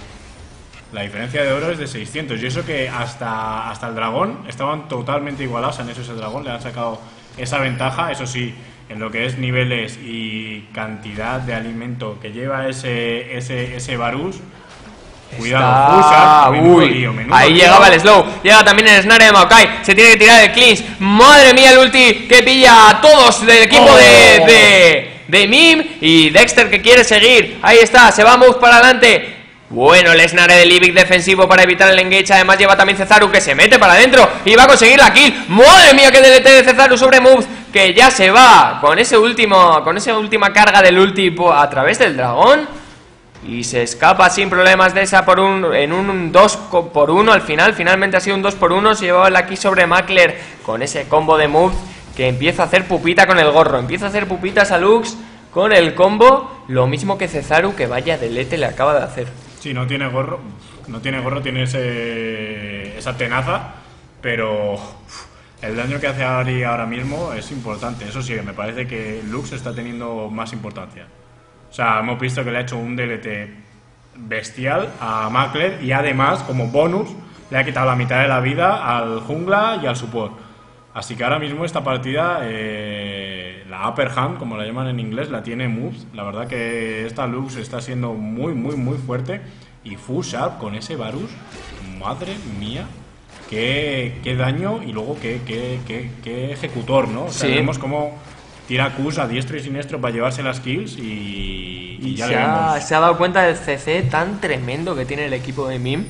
S2: la diferencia de oro es de seiscientos. Y eso que hasta, hasta el dragón estaban totalmente igualados. En eso ese dragón le han sacado esa ventaja. Eso sí, en lo que es niveles y cantidad de alimento que lleva ese, ese, ese Varus. Cuidado, Fusarp, menudo lío, menudo
S1: ahí lío. Llegaba el slow, llega también el snare de Maokai. Se tiene que tirar el cleanse. Madre mía el ulti que pilla a todos del equipo oh. de, de, de Mim. Y Dexter que quiere seguir. Ahí está, se va a move para adelante. Bueno, el snare de Livic defensivo para evitar el engage. Además lleva también Cesaru que se mete para adentro y va a conseguir la kill. Madre mía que D L T de Cesaru sobre moves, que ya se va con ese último, con esa última carga del ulti a través del dragón. Y se escapa sin problemas de esa por un, en un dos por uno al final. Finalmente ha sido un dos por uno. Se llevaba la kill sobre Makler con ese combo de moves que empieza a hacer pupita con el gorro. Empieza a hacer pupitas a Lux con el combo. Lo mismo que Cesaru, que vaya delete le acaba de hacer.
S2: Sí, no tiene gorro. No tiene gorro, tiene ese, esa tenaza. Pero uf, el daño que hace Ari ahora mismo es importante. Eso sí, me parece que Lux está teniendo más importancia. O sea, hemos visto que le ha hecho un D L T bestial a Makler y además, como bonus, le ha quitado la mitad de la vida al jungla y al support. Así que ahora mismo esta partida, eh, la upper hand, como la llaman en inglés, la tiene Moves. La verdad que esta Lux está siendo muy, muy, muy fuerte. Y Fusarp con ese Varus, madre mía, qué, qué daño y luego qué, qué, qué, qué ejecutor, ¿no? O sea, sí. Vemos cómo tira Qs a diestro y siniestro para llevarse las kills y, y ya
S1: se,
S2: le
S1: ha, se ha dado cuenta del C C tan tremendo que tiene el equipo de Mim.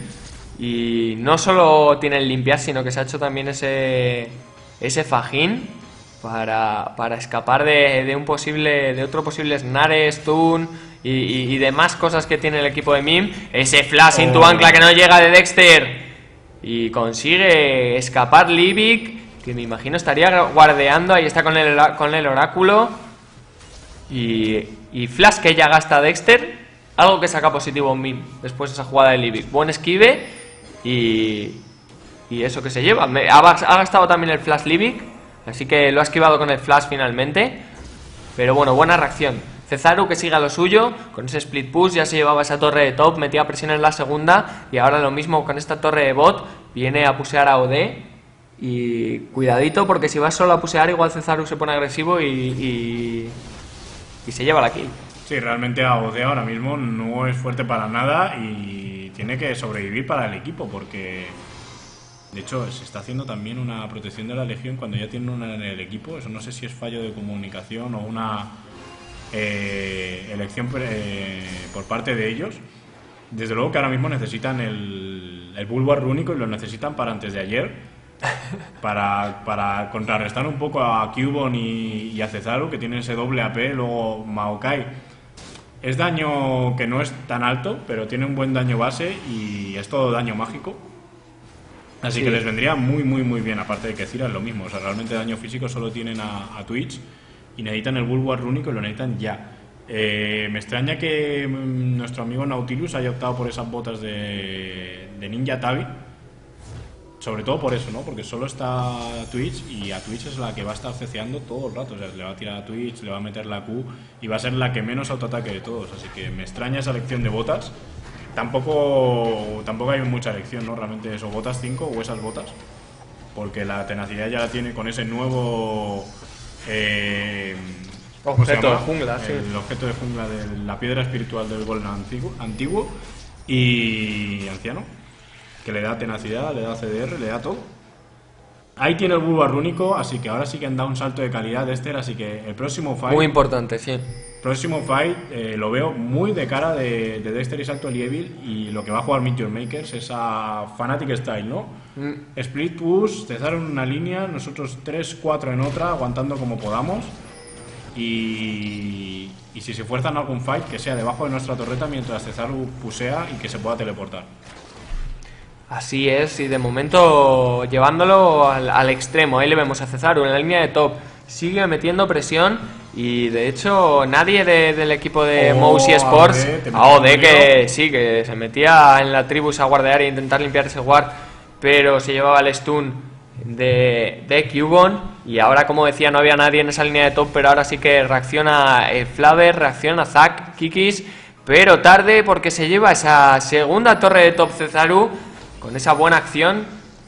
S1: Y no solo tiene el limpiar, sino que se ha hecho también ese ese fajín para, para escapar de, de un posible de otro posible snare, stun y, y, y demás cosas que tiene el equipo de Mim. Ese flash oh. into ancla que no llega de Dexter y consigue escapar Livic, que me imagino estaría guardeando. Ahí está con el, con el oráculo. Y, y flash que ya gasta Dexter. Algo que saca positivo en Mim después de esa jugada de Livic. Buen esquive. Y, y eso que se lleva. Me, ha, ha gastado también el flash Livic. Así que lo ha esquivado con el flash finalmente. Pero bueno, buena reacción. Cezaru que sigue a lo suyo, con ese split push ya se llevaba esa torre de top, metía presión en la segunda y ahora lo mismo con esta torre de bot, viene a pusear a O D y cuidadito porque si vas solo a pusear igual Cezaru se pone agresivo y, y, y se lleva la kill.
S2: Sí, realmente A O D ahora mismo no es fuerte para nada y tiene que sobrevivir para el equipo porque de hecho se está haciendo también una protección de la legión cuando ya tienen una en el equipo. Eso no sé si es fallo de comunicación o una eh, elección eh, por parte de ellos. Desde luego que ahora mismo necesitan el, el Bulwark rúnico y lo necesitan para antes de ayer para, para contrarrestar un poco a Cubone y, y a Cezaru, que tienen ese doble A P. Luego Maokai es daño que no es tan alto, pero tiene un buen daño base y es todo daño mágico. Así sí. que les vendría muy, muy, muy bien. Aparte de que Cira es lo mismo. O sea, realmente daño físico solo tienen a, a Twitch y necesitan el Bulwark rúnico y lo necesitan ya. Eh, me extraña que mm, nuestro amigo Nautilus haya optado por esas botas de, de Ninja Tabi. Sobre todo por eso, ¿no? Porque solo está Twitch y a Twitch es la que va a estar ceceando todo el rato. O sea, le va a tirar a Twitch, le va a meter la Q y va a ser la que menos autoataque de todos. Así que me extraña esa elección de botas. Tampoco, tampoco hay mucha elección, ¿no? Realmente eso, botas cinco o esas botas. Porque la tenacidad ya la tiene con ese nuevo... Eh,
S1: objeto de jungla, sí.
S2: El objeto de jungla de la piedra espiritual del golem antiguo, antiguo y anciano. Que le da tenacidad, le da C D R, le da todo. Ahí tiene el Bulwark rúnico, así que ahora sí que han dado un salto de calidad Dexter, así que el próximo fight...
S1: Muy importante, sí.
S2: Próximo fight eh, lo veo muy de cara de, de Dexter y Salto Evil y lo que va a jugar Meteor Makers, esa Fanatic Style, ¿no? Mm. Split push, Cezaru en una línea, nosotros tres cuatro en otra, aguantando como podamos. Y, y si se fuerzan algún fight, que sea debajo de nuestra torreta mientras Cezaru pusea y que se pueda teleportar.
S1: Así es, y de momento llevándolo al, al extremo. Ahí le vemos a Cezaru en la línea de top, sigue metiendo presión y de hecho nadie de, del equipo de oh, Mousy Sports, a O D que sí, que se metía en la tribus a guardear e intentar limpiar ese guard, pero se llevaba el stun de, de Cubone y ahora, como decía, no había nadie en esa línea de top, pero ahora sí que reacciona el Flaver, reacciona Zac, Kikis, pero tarde porque se lleva esa segunda torre de top Cezaru con esa buena acción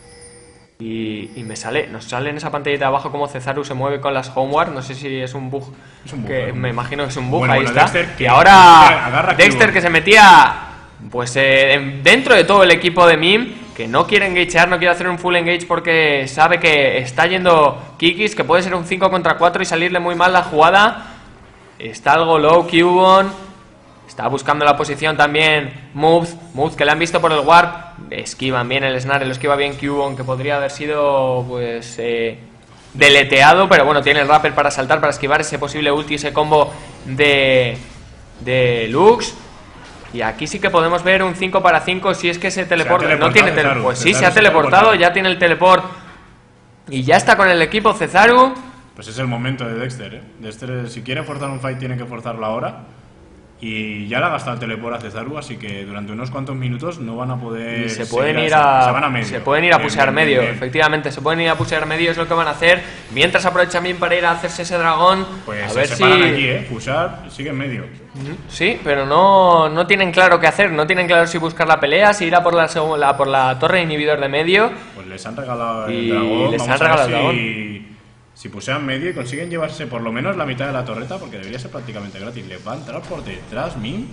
S1: y, y me sale, nos sale en esa pantallita de abajo como Cezaru se mueve con las Homeward. No sé si es un bug,
S2: es un bug
S1: que
S2: ¿eh?
S1: me imagino que es un bug. Bueno,
S2: ahí
S1: bueno,
S2: está Dexter,
S1: y ahora Dexter que se metía pues eh, dentro de todo el equipo de Mim, que no quiere engagear, no quiere hacer un full engage porque sabe que está yendo Kikis, que puede ser un cinco contra cuatro y salirle muy mal la jugada. Está algo low Cubone, está buscando la posición también Moves, Moves que le han visto por el warp, esquivan bien el snare, lo esquiva bien Cubone, que podría haber sido pues eh, deleteado, pero bueno, tiene el rapper para saltar, para esquivar ese posible ulti, ese combo de, de Lux. Y aquí sí que podemos ver un cinco para cinco si es que se teleporta. No tiene teleport. Pues sí, se ha teleportado, ya tiene el teleport y ya está con el equipo Cezaru.
S2: Pues es el momento de Dexter, ¿eh? Dexter, si quiere forzar un fight, tiene que forzarlo ahora. Y ya le ha gastado el teleport a Cezaru, así que durante unos cuantos minutos no van a poder...
S1: Y se pueden ir a,
S2: se van a medio.
S1: Se pueden ir a pusear medio, bien. Efectivamente, se pueden ir a pusear medio, es lo que van a hacer. Mientras aprovechan bien para ir a hacerse ese dragón.
S2: Pues
S1: a
S2: se
S1: ver
S2: separan
S1: si...
S2: aquí, ¿eh? Pusear, sigue en medio.
S1: Sí, pero no, no tienen claro qué hacer, no tienen claro si buscar la pelea, si ir a por la, la, por la torre de inhibidor de medio.
S2: Pues les han regalado el
S1: y
S2: dragón,
S1: les
S2: vamos
S1: han regalado
S2: a ver
S1: el
S2: si...
S1: dragón.
S2: Si pusean medio y consiguen llevarse por lo menos la mitad de la torreta, porque debería ser prácticamente gratis. ¿Les va a entrar por detrás, Mim?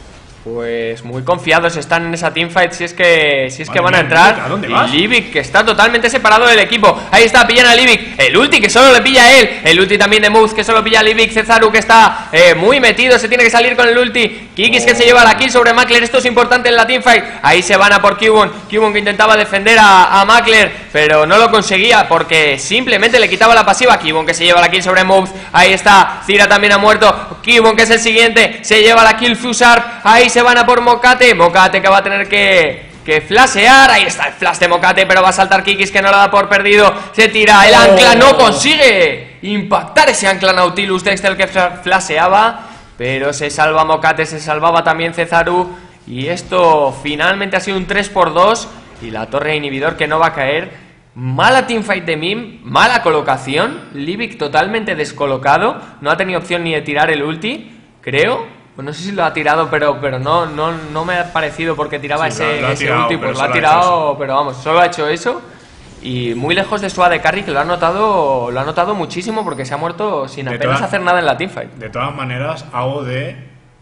S1: Pues muy confiados están en esa teamfight si es que si es que van a
S2: mía,
S1: entrar.
S2: ¿a dónde
S1: y
S2: vas?
S1: Livic, que está totalmente separado del equipo. Ahí está, pillan a Livic. El ulti que solo le pilla a él. El ulti también de Moves que solo pilla a Livic. Cezaru que está eh, muy metido, se tiene que salir con el ulti. Kikis oh. que se lleva la kill sobre Makler. Esto es importante en la teamfight. Ahí se van a por Cubone. Cubone que intentaba defender a, a Makler, pero no lo conseguía porque simplemente le quitaba la pasiva. Cubone que se lleva la kill sobre Moves. Ahí está, Cira también ha muerto. Cubone que es el siguiente, se lleva la kill Fusar. Ahí se van a por Mocate. Mocate que va a tener que, que flashear. Ahí está el flash de Mocate, pero va a saltar Kikis que no lo da por perdido. Se tira el ancla, no consigue impactar ese ancla Nautilus. Dexter que flasheaba, pero se salva Mocate, se salvaba también Cezaru. Y esto finalmente ha sido un tres por dos. Y la torre de inhibidor que no va a caer. Mala teamfight de Mim, mala colocación. Livic totalmente descolocado. No ha tenido opción ni de tirar el ulti, creo. Pues no sé si lo ha tirado, pero, pero no, no, no me ha parecido porque tiraba sí, ese, lo ha, lo ha ese tirado, ulti. Pues lo ha tirado, pero vamos, solo ha hecho eso. Y muy lejos de su A D carry, que lo ha notado, lo ha notado muchísimo porque se ha muerto sin de apenas todas, hacer nada en la teamfight.
S2: De todas maneras, A O D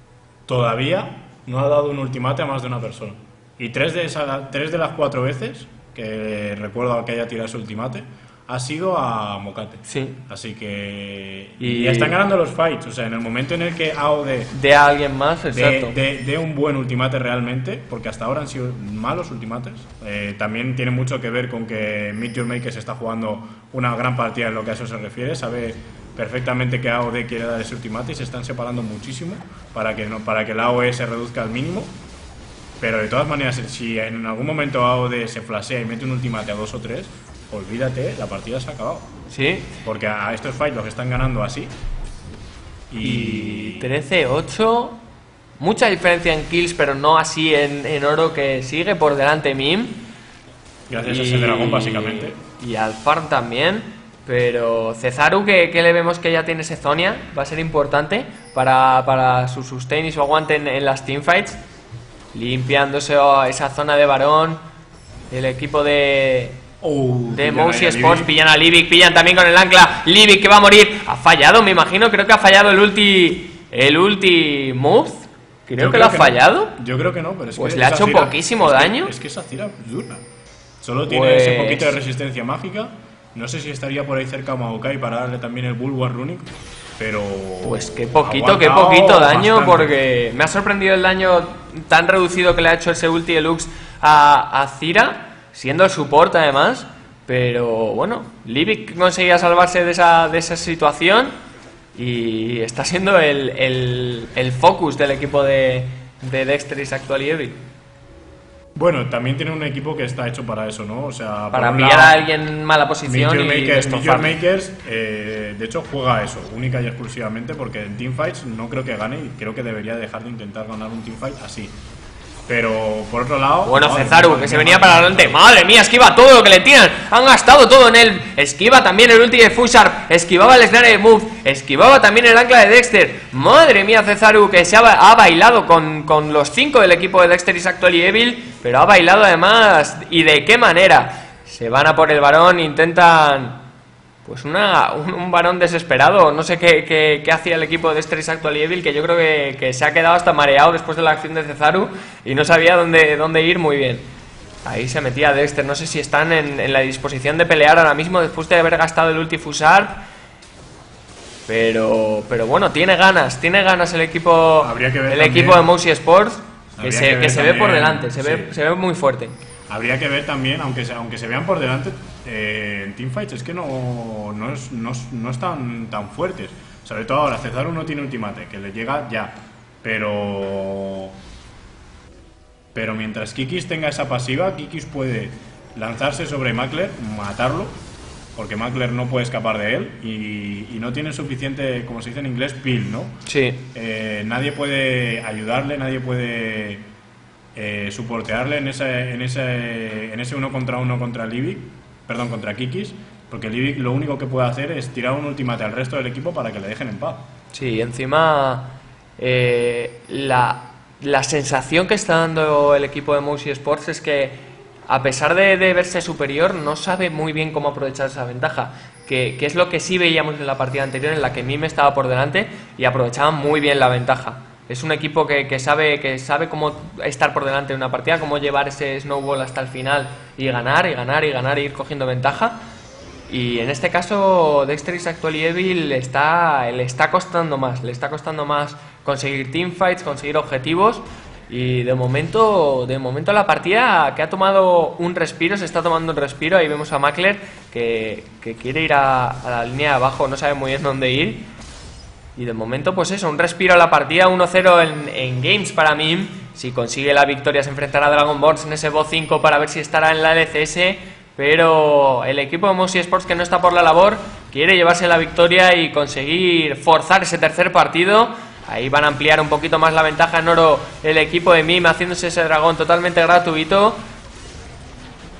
S2: todavía no ha dado un ultimate a más de una persona. Y tres de, esa, tres de las cuatro veces que recuerdo que haya tirado ese ultimate ha sido a Mocate.
S1: Sí.
S2: Así que... Y, y están ganando los fights. O sea, en el momento en el que A O D...
S1: De a alguien más, exacto.
S2: De, de, de un buen ultimate realmente, porque hasta ahora han sido malos ultimates. Eh, también tiene mucho que ver con que Meet Your Maker se está jugando una gran partida en lo que a eso se refiere. Sabe perfectamente que A O D quiere dar ese ultimate y se están separando muchísimo para que, no, para que el A O E se reduzca al mínimo. Pero de todas maneras, si en algún momento A O D se flashea y mete un ultimate a dos o tres... olvídate, la partida se ha acabado.
S1: Sí.
S2: Porque a estos fights los están ganando así. Y,
S1: y trece ocho. Mucha diferencia en kills, pero no así en, en oro, que sigue por delante Mim.
S2: Gracias y, a ese dragón, básicamente.
S1: Y al farm también. Pero Cezaru, que, que le vemos que ya tiene ese Zonia, va a ser importante para, para su sustain y su aguante en, en las teamfights. Limpiándose esa zona de varón. El equipo de...
S2: Oh,
S1: de Mousy Sports, pillan a Livic, pillan también con el ancla. Livic que va a morir, ha fallado, me imagino. Creo que ha fallado el ulti. El ulti move. Creo Yo que creo lo ha que fallado.
S2: No. Yo creo que no, pero es
S1: pues
S2: que
S1: le ha hecho
S2: Zafira,
S1: poquísimo
S2: es
S1: daño.
S2: Que, es que esa Zafira es dura. Solo tiene
S1: pues...
S2: ese poquito de resistencia mágica. No sé si estaría por ahí cerca a Maokai para darle también el Bulwark Runic. Pero...
S1: pues qué poquito, qué poquito daño. Bastante. Porque me ha sorprendido el daño tan reducido que le ha hecho ese ulti deluxe a, a Zira, siendo el support además. Pero bueno, Livic conseguía salvarse de esa, de esa situación y está siendo el, el, el focus del equipo de, de Dexteris Actual y Evil.
S2: Bueno, también tiene un equipo que está hecho para eso, ¿no? O sea,
S1: para pillar a alguien en mala posición y
S2: Makers, Makers eh, de hecho juega eso, única y exclusivamente, porque en teamfights no creo que gane y creo que debería dejar de intentar ganar un teamfight así. Pero por otro lado...
S1: Bueno, madre, Cezaru, madre, que se venía para adelante. Madre mía, esquiva todo lo que le tiran. Han gastado todo en él. Esquiva también el ulti de Fusharp. Esquivaba el snare de Move. Esquivaba también el ancla de Dexter. Madre mía, Cezaru, que se ha, ha bailado con, con los cinco del equipo de Dexteris Actual y Evil. Pero ha bailado además. ¿Y de qué manera? Se van a por el varón, intentan... pues una, un, un varón desesperado. No sé qué, qué, qué hacía el equipo de Dexteris Actual y Evil, que yo creo que, que se ha quedado hasta mareado después de la acción de Cezaru y no sabía dónde, dónde ir muy bien. Ahí se metía Dexter. No sé si están en, en la disposición de pelear ahora mismo después de haber gastado el ulti Fusar. Pero, pero bueno, tiene ganas, tiene ganas el equipo,
S2: Habría que ver
S1: el
S2: también,
S1: equipo de Mousy Sports, que se,
S2: que
S1: que se
S2: también,
S1: ve por delante, se,
S2: sí.
S1: ve, se ve muy fuerte.
S2: Habría que ver también, aunque se, aunque se vean por delante, eh, en teamfights es que no, no, es, no, no están tan fuertes. Sobre todo ahora, Cezaru no tiene ultimate, que le llega ya. Pero... Pero mientras Kikis tenga esa pasiva, Kikis puede lanzarse sobre Makler, matarlo, porque Makler no puede escapar de él y, y no tiene suficiente, como se dice en inglés, peel, ¿no?
S1: Sí.
S2: Eh, nadie puede ayudarle, nadie puede... Eh, soportearle en ese, en ese en ese uno contra uno contra Livic, perdón, contra Kikis, porque Livic lo único que puede hacer es tirar un ultimate al resto del equipo para que le dejen en paz.
S1: Sí, encima eh, la, la sensación que está dando el equipo de Mousy Sports es que a pesar de, de verse superior, no sabe muy bien cómo aprovechar esa ventaja, que, que es lo que sí veíamos en la partida anterior, en la que Mime estaba por delante y aprovechaba muy bien la ventaja. Es un equipo que, que sabe que sabe cómo estar por delante de una partida, cómo llevar ese snowball hasta el final y ganar, y ganar, y ganar, y ir cogiendo ventaja. Y en este caso, Dexteris Actual y Evil le está, le está costando más, le está costando más conseguir teamfights, conseguir objetivos. Y de momento, de momento la partida que ha tomado un respiro, se está tomando un respiro. Ahí vemos a Makler que, que quiere ir a, a la línea de abajo, no sabe muy bien dónde ir. Y de momento, pues eso, un respiro a la partida, uno cero en, en games para Mim. Si consigue la victoria, se enfrentará a Dragonborns en ese B O cinco para ver si estará en la L C S. Pero el equipo de Mousy Sports, que no está por la labor, quiere llevarse la victoria y conseguir forzar ese tercer partido. Ahí van a ampliar un poquito más la ventaja en oro el equipo de Mim, haciéndose ese dragón totalmente gratuito.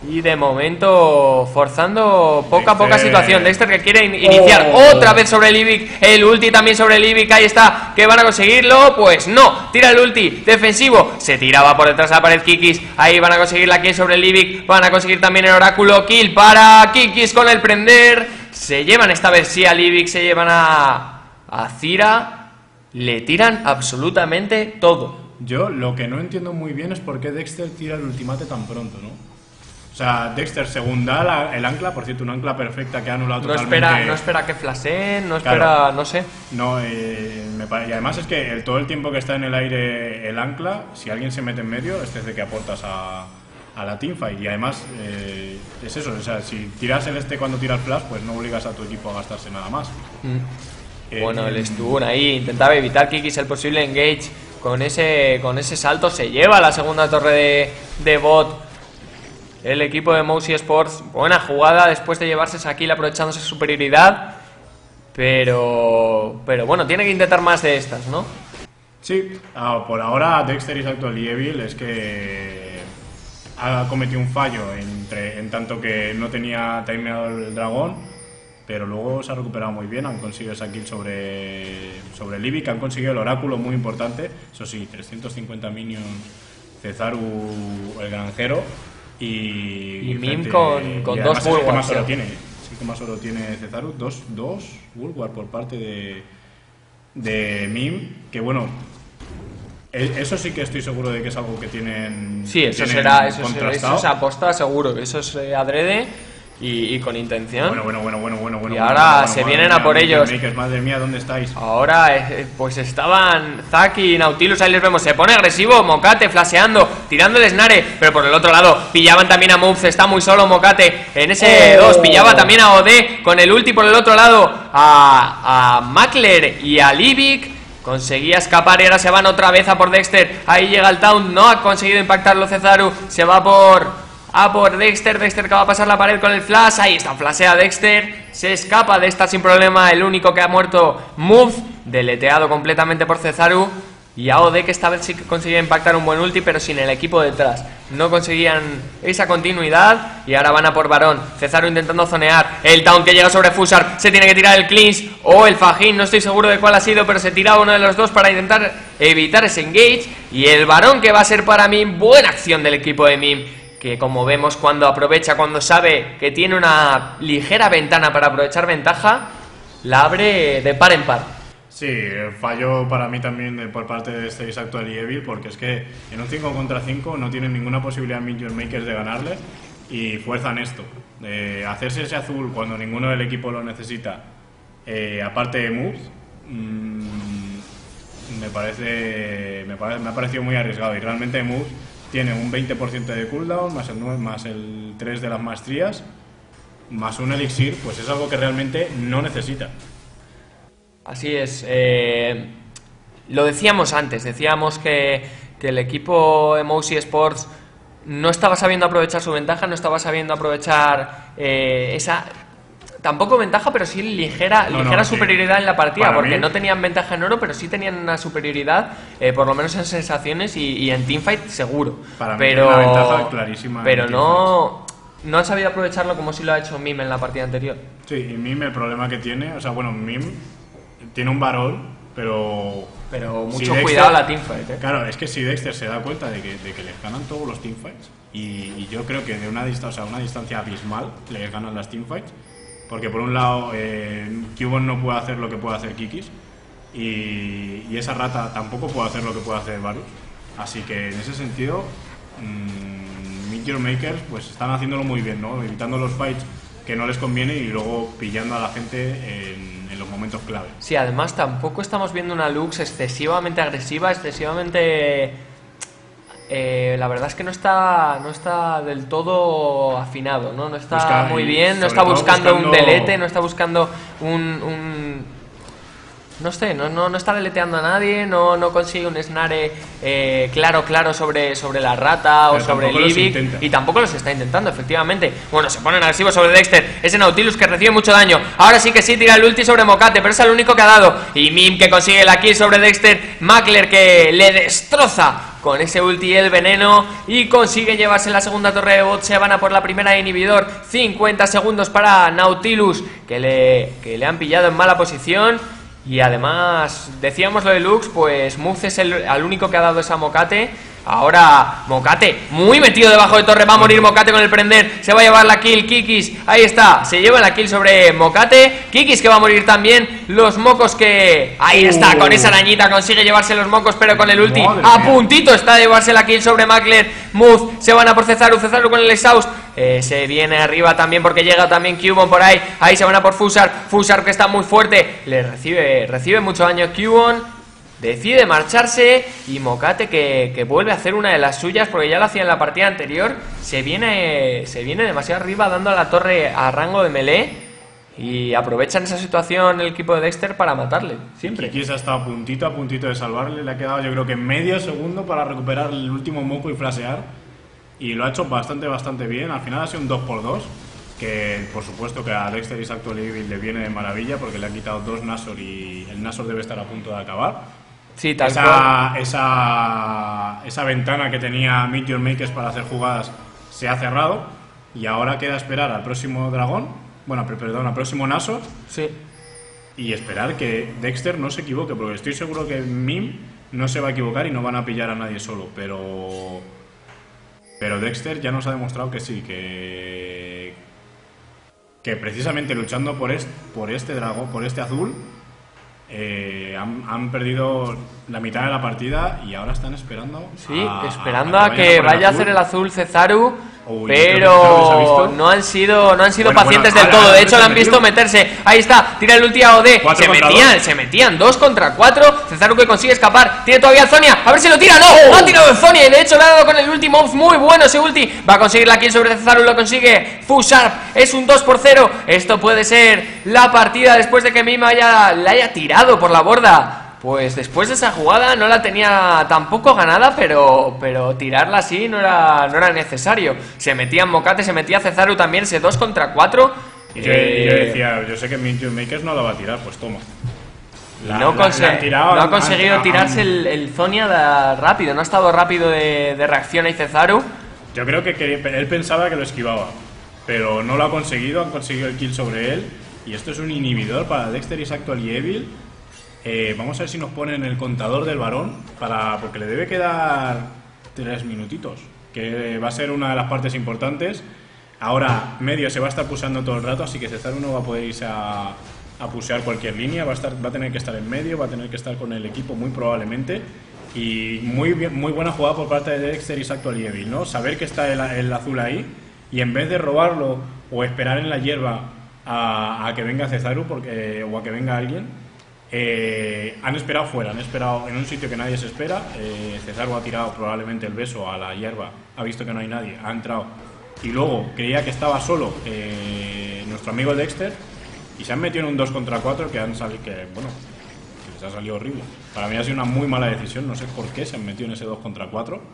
S1: Y de momento forzando poca a poca
S2: Dexter.
S1: situación. Dexter que quiere in iniciar
S2: Oh.
S1: otra vez sobre el Livic. El ulti también sobre el Livic. Ahí está. ¿Que van a conseguirlo? Pues no. Tira el ulti. Defensivo. Se tiraba por detrás de la pared Kikis. Ahí van a conseguir la kill sobre el Livic. Van a conseguir también el oráculo. Kill para Kikis con el prender. Se llevan esta vez sí a Livic. Se llevan a, a Zira. Le tiran absolutamente todo.
S2: Yo lo que no entiendo muy bien es por qué Dexter tira el ultimate tan pronto, ¿no? O sea, Dexter, según da la, el ancla, por cierto, una ancla perfecta que ha anulado
S1: No
S2: totalmente.
S1: espera, no espera que flasheen, no espera,
S2: Claro.
S1: no sé.
S2: No, eh, me pare- y además es que el, todo el tiempo que está en el aire el ancla, si alguien se mete en medio, es desde que aportas a, a la teamfight. Y además eh, es eso, o sea, si tiras el este cuando tiras flash, pues no obligas a tu equipo a gastarse nada más.
S1: Mm.
S2: Eh,
S1: Bueno, el stun ahí, intentaba evitar Kikis el posible engage. Con ese, con ese salto se lleva la segunda torre de, de bot. El equipo de Mousy Sports, buena jugada después de llevarse esa kill aprovechando esa superioridad. Pero, pero bueno, tiene que intentar más de estas, ¿no?
S2: Sí, ah, por ahora Dexter is actually evil, es que ha cometido un fallo entre, en tanto que no tenía timeado el dragón, pero luego se ha recuperado muy bien, han conseguido esa kill sobre, sobre Livic, han conseguido el oráculo muy importante, eso sí, trescientos cincuenta minions, Cezaru el granjero y...
S1: Y Mim
S2: frente-
S1: con- con
S2: y
S1: dos
S2: además es el que
S1: Bulwark,
S2: más oro
S1: tío.
S2: tiene, es el que más oro tiene Cezaru, dos, dos Bulwark por parte de... de Mim, que bueno, e- eso sí que estoy seguro de que es algo que tienen.
S1: Sí,
S2: que
S1: eso
S2: tienen
S1: será, eso, será,
S2: contrastado.
S1: eso se aposta seguro, que eso es eh, adrede y, y con intención.
S2: Bueno, bueno, bueno, bueno, bueno, bueno.
S1: Y
S2: bueno,
S1: ahora
S2: bueno,
S1: se
S2: madre
S1: vienen
S2: mía,
S1: a por ellos.
S2: Makers, madre mía, ¿dónde estáis?
S1: Ahora, eh, pues estaban Zack y Nautilus, ahí les vemos, se pone agresivo, Mocate flasheando, tirando el snare, pero por el otro lado pillaban también a Moves, está muy solo Mocate en ese dos,
S2: Oh.
S1: pillaba también a Ode con el ulti por el otro lado a, a Makler y a Livic, conseguía escapar y ahora se van otra vez a por Dexter, ahí llega el Town, no ha conseguido impactarlo Cezaru, se va por... A por Dexter, Dexter que va a pasar la pared con el flash. Ahí está, flashea Dexter. Se escapa de esta sin problema. El único que ha muerto, Move, deleteado completamente por Cezaru. Y A O D que esta vez sí que conseguía impactar un buen ulti, pero sin el equipo detrás. No conseguían esa continuidad. Y ahora van a por Barón. Cezaru intentando zonear. El Town que llega sobre Fusar. Se tiene que tirar el clinch o el Fajin. No estoy seguro de cuál ha sido, pero se tira uno de los dos para intentar evitar ese engage. Y el Barón que va a ser para Mim. Buena acción del equipo de Mim, que como vemos cuando aprovecha, cuando sabe que tiene una ligera ventana para aprovechar ventaja, la abre de par en par.
S2: Sí, fallo para mí también de- por parte de Stage Actual y Evil, porque es que en un cinco contra cinco no tienen ninguna posibilidad Minion Makers de ganarle y fuerzan esto. Eh, hacerse ese azul cuando ninguno del equipo lo necesita, eh, aparte de moves, mmm, me parece me, pare- me ha parecido muy arriesgado y realmente moves tiene un veinte por ciento de cooldown, más el, nueve, más el tres de las maestrías, más un elixir, pues es algo que realmente no necesita.
S1: Así es. Eh, lo decíamos antes, decíamos que, que el equipo de Mousy Sports no estaba sabiendo aprovechar su ventaja, no estaba sabiendo aprovechar eh, esa... Tampoco ventaja, pero sí ligera,
S2: No,
S1: ligera
S2: no, sí.
S1: superioridad en la partida,
S2: Para
S1: porque
S2: mí-
S1: no tenían ventaja en oro, pero sí tenían una superioridad, eh, por lo menos en sensaciones y, y en teamfight seguro.
S2: Para mí
S1: pero
S2: tiene una ventaja clarísima en
S1: pero
S2: teamfight.
S1: no, no han sabido aprovecharlo como si lo ha hecho Mim en la partida anterior.
S2: Sí, y Mim el problema que tiene, o sea, bueno, Mim tiene un varón, pero...
S1: Pero
S2: si
S1: mucho
S2: Dexter-
S1: cuidado a la teamfight, ¿eh?
S2: Claro, es que si Dexter se da cuenta de que, de que les ganan todos los teamfights, y, y yo creo que de una distancia, o sea, una distancia abismal les ganan las teamfights, porque por un lado eh, Cubone no puede hacer lo que puede hacer Kikis, y, y esa rata tampoco puede hacer lo que puede hacer Varus, así que en ese sentido mmm, Meet Your Makers pues están haciéndolo muy bien, ¿no? Evitando los fights que no les conviene y luego pillando a la gente en, en los momentos clave.
S1: Sí, además tampoco estamos viendo una Lux excesivamente agresiva, excesivamente... Eh, la verdad es que no está no está del todo afinado, ¿no? No está
S2: Busca-
S1: muy
S2: y
S1: bien, no
S2: sobre
S1: está
S2: todo
S1: buscando, un
S2: buscando-
S1: delete, no está buscando un... un- no sé, no, no, no está deleteando a nadie, no, no consigue un snare eh, claro, claro sobre, sobre la rata o
S2: Pero
S1: sobre
S2: tampoco los
S1: Livic,
S2: intenta.
S1: y tampoco los está intentando, efectivamente. Bueno, se ponen agresivos sobre Dexter, ese Nautilus que recibe mucho daño. Ahora sí que sí tira el ulti sobre Mocate, pero es el único que ha dado. Y Mim que consigue la kill sobre Dexter, Makler que le destroza con ese ulti y el veneno y consigue llevarse la segunda torre de bot. Se van a por la primera de inhibidor. cincuenta segundos para Nautilus, que le, que le han pillado en mala posición. Y además, decíamos lo de Lux, pues Muz es el, el único que ha dado esa Mocate. Ahora Mocate, muy metido debajo de torre. Va a morir Mocate con el prender. Se va a llevar la kill Kikis, ahí está. Se lleva la kill sobre Mocate. Kikis que va a morir también. Los mocos que... Ahí está, con esa arañita consigue llevarse los mocos, pero con el ulti a puntito está de llevarse la kill sobre Macler. Muz, se van a por Cezaru. Cezaru con el exhaust. Eh, se viene arriba también porque llega también Cubone por ahí. Ahí se van a por Fusar. Fusar que está muy fuerte. Le recibe, recibe mucho daño Cubone. Decide marcharse y Mocate que, que vuelve a hacer una de las suyas porque ya lo hacía en la partida anterior. Se viene, se viene demasiado arriba dando a la torre a rango de melee y aprovechan esa situación el equipo de Dexter para matarle. Siempre.
S2: Kikis ha estado a puntito, a puntito de salvarle. Le ha quedado yo creo que medio segundo para recuperar el último moco y flashear. Y lo ha hecho bastante, bastante bien. Al final ha sido un dos por dos. Que por supuesto que a Dexter y Actual Evil le viene de maravilla porque le han quitado dos Nashor y el Nashor debe estar a punto de acabar.
S1: Sí, tal
S2: esa,
S1: cual.
S2: esa, esa ventana que tenía Meet Your Makers para hacer jugadas se ha cerrado y ahora queda esperar al próximo dragón, bueno, perdón, al próximo Nashor.
S1: Sí.
S2: Y esperar que Dexter no se equivoque, porque estoy seguro que Mim no se va a equivocar y no van a pillar a nadie solo, pero pero Dexter ya nos ha demostrado que sí, que que precisamente luchando por este, por este dragón, por este azul. Eh, han, han perdido la mitad de la partida y ahora están esperando.
S1: Sí,
S2: a,
S1: esperando
S2: a,
S1: a que, a que vaya a hacer el azul Cezaru. Uy, pero no han sido no han sido bueno, pacientes bueno, del todo. De hecho, lo han visto meterse. Ahí está, tira el ulti a O D. Se metían, dos. se metían dos contra cuatro. Cezaru que consigue escapar. Tiene todavía el Zonia. A ver si lo tira. No, oh. no ha tirado el Zonia. Y de hecho, le ha dado con el último. Muy bueno ese ulti. Va a conseguir la kill sobre Cezaru. Lo consigue. Fusar. Es un dos por cero. Esto puede ser la partida después de que Mima haya, la haya tirado por la borda. Pues después de esa jugada no la tenía tampoco ganada, pero pero tirarla así no era no era necesario. Se metían Mocate, se metía Cezaru también, ese dos contra cuatro.
S2: Y yo, eh, yo decía, yo sé que Meet Your Makers no la va a tirar, pues toma.
S1: La, no, la, la tirado, no ha conseguido han, tirarse han, el, el Zonia de, rápido, no ha estado rápido de, de reacción ahí Cezaru.
S2: Yo creo que, que él pensaba que lo esquivaba, pero no lo ha conseguido, han conseguido el kill sobre él. Y esto es un inhibidor para Dexter y Actual y Evil. Eh, vamos a ver si nos ponen el contador del varón, para, porque le debe quedar tres minutitos, que va a ser una de las partes importantes. Ahora medio se va a estar pusheando todo el rato, así que Cezaru no va a poder irse a, a pushear cualquier línea, va a, estar, va a tener que estar en medio, va a tener que estar con el equipo muy probablemente. Y muy, bien, muy buena jugada por parte de Dexter y Actual y Evil, ¿no? Saber que está el, el azul ahí y en vez de robarlo o esperar en la hierba a, a que venga Cezaru porque, o a que venga alguien, Eh, han esperado fuera, han esperado en un sitio que nadie se espera. eh, Cezaru ha tirado probablemente el beso a la hierba, ha visto que no hay nadie, ha entrado y luego creía que estaba solo eh, nuestro amigo Dexter y se han metido en un dos contra cuatro que han salido, que bueno, que les ha salido horrible. Para mí ha sido una muy mala decisión, no sé por qué se han metido en ese dos contra cuatro.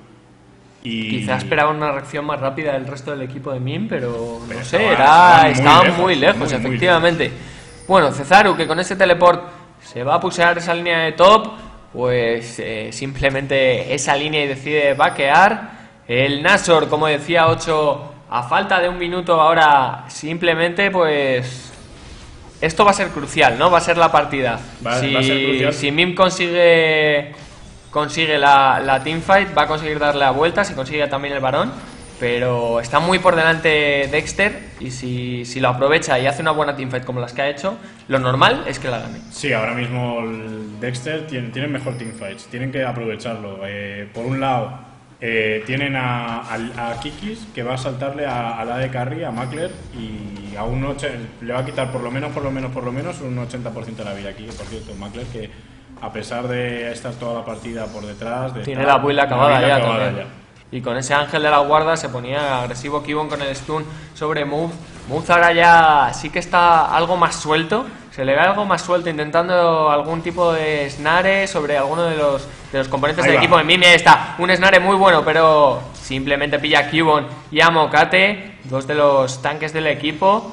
S2: Y
S1: quizá esperaba una reacción más rápida del resto del equipo de Mim, pero, pero no sé, era, estaban muy lejos, muy lejos muy, efectivamente. Muy bueno, Cezaru que con ese teleport se va a pusear esa línea de top, pues eh, simplemente esa línea y decide vaquear. El Nashor, como decía ocho, a falta de un minuto ahora, simplemente pues esto va a ser crucial, ¿no? Va a ser la partida.
S2: Va,
S1: si,
S2: va a ser crucial.
S1: Si Mim consigue consigue la, la teamfight, va a conseguir darle la vuelta, si consigue también el varón. Pero está muy por delante Dexter y si, si lo aprovecha y hace una buena teamfight como las que ha hecho, lo normal es que la gane.
S2: Sí, ahora mismo el Dexter tiene, tiene mejor teamfights, tienen que aprovecharlo. Eh, por un lado, eh, tienen a, a, a Kikis que va a saltarle a, a la de Carry, a Macler, y a un ocho, le va a quitar por lo menos, por lo menos, por lo menos un ochenta por ciento de la vida aquí. Por cierto, Macler que a pesar de estar toda la partida por detrás, de
S1: tiene la build acabada, ya,
S2: acabada
S1: también. Ya. Y con ese ángel de la guarda se ponía agresivo Cubone con el stun sobre Move. Move ahora ya sí que está algo más suelto. Se le ve algo más suelto intentando algún tipo de snare sobre alguno de los, de los componentes ahí del va. equipo de Mimi. Ahí está, un snare muy bueno, pero simplemente pilla a Cubone y a Mocate, dos de los tanques del equipo.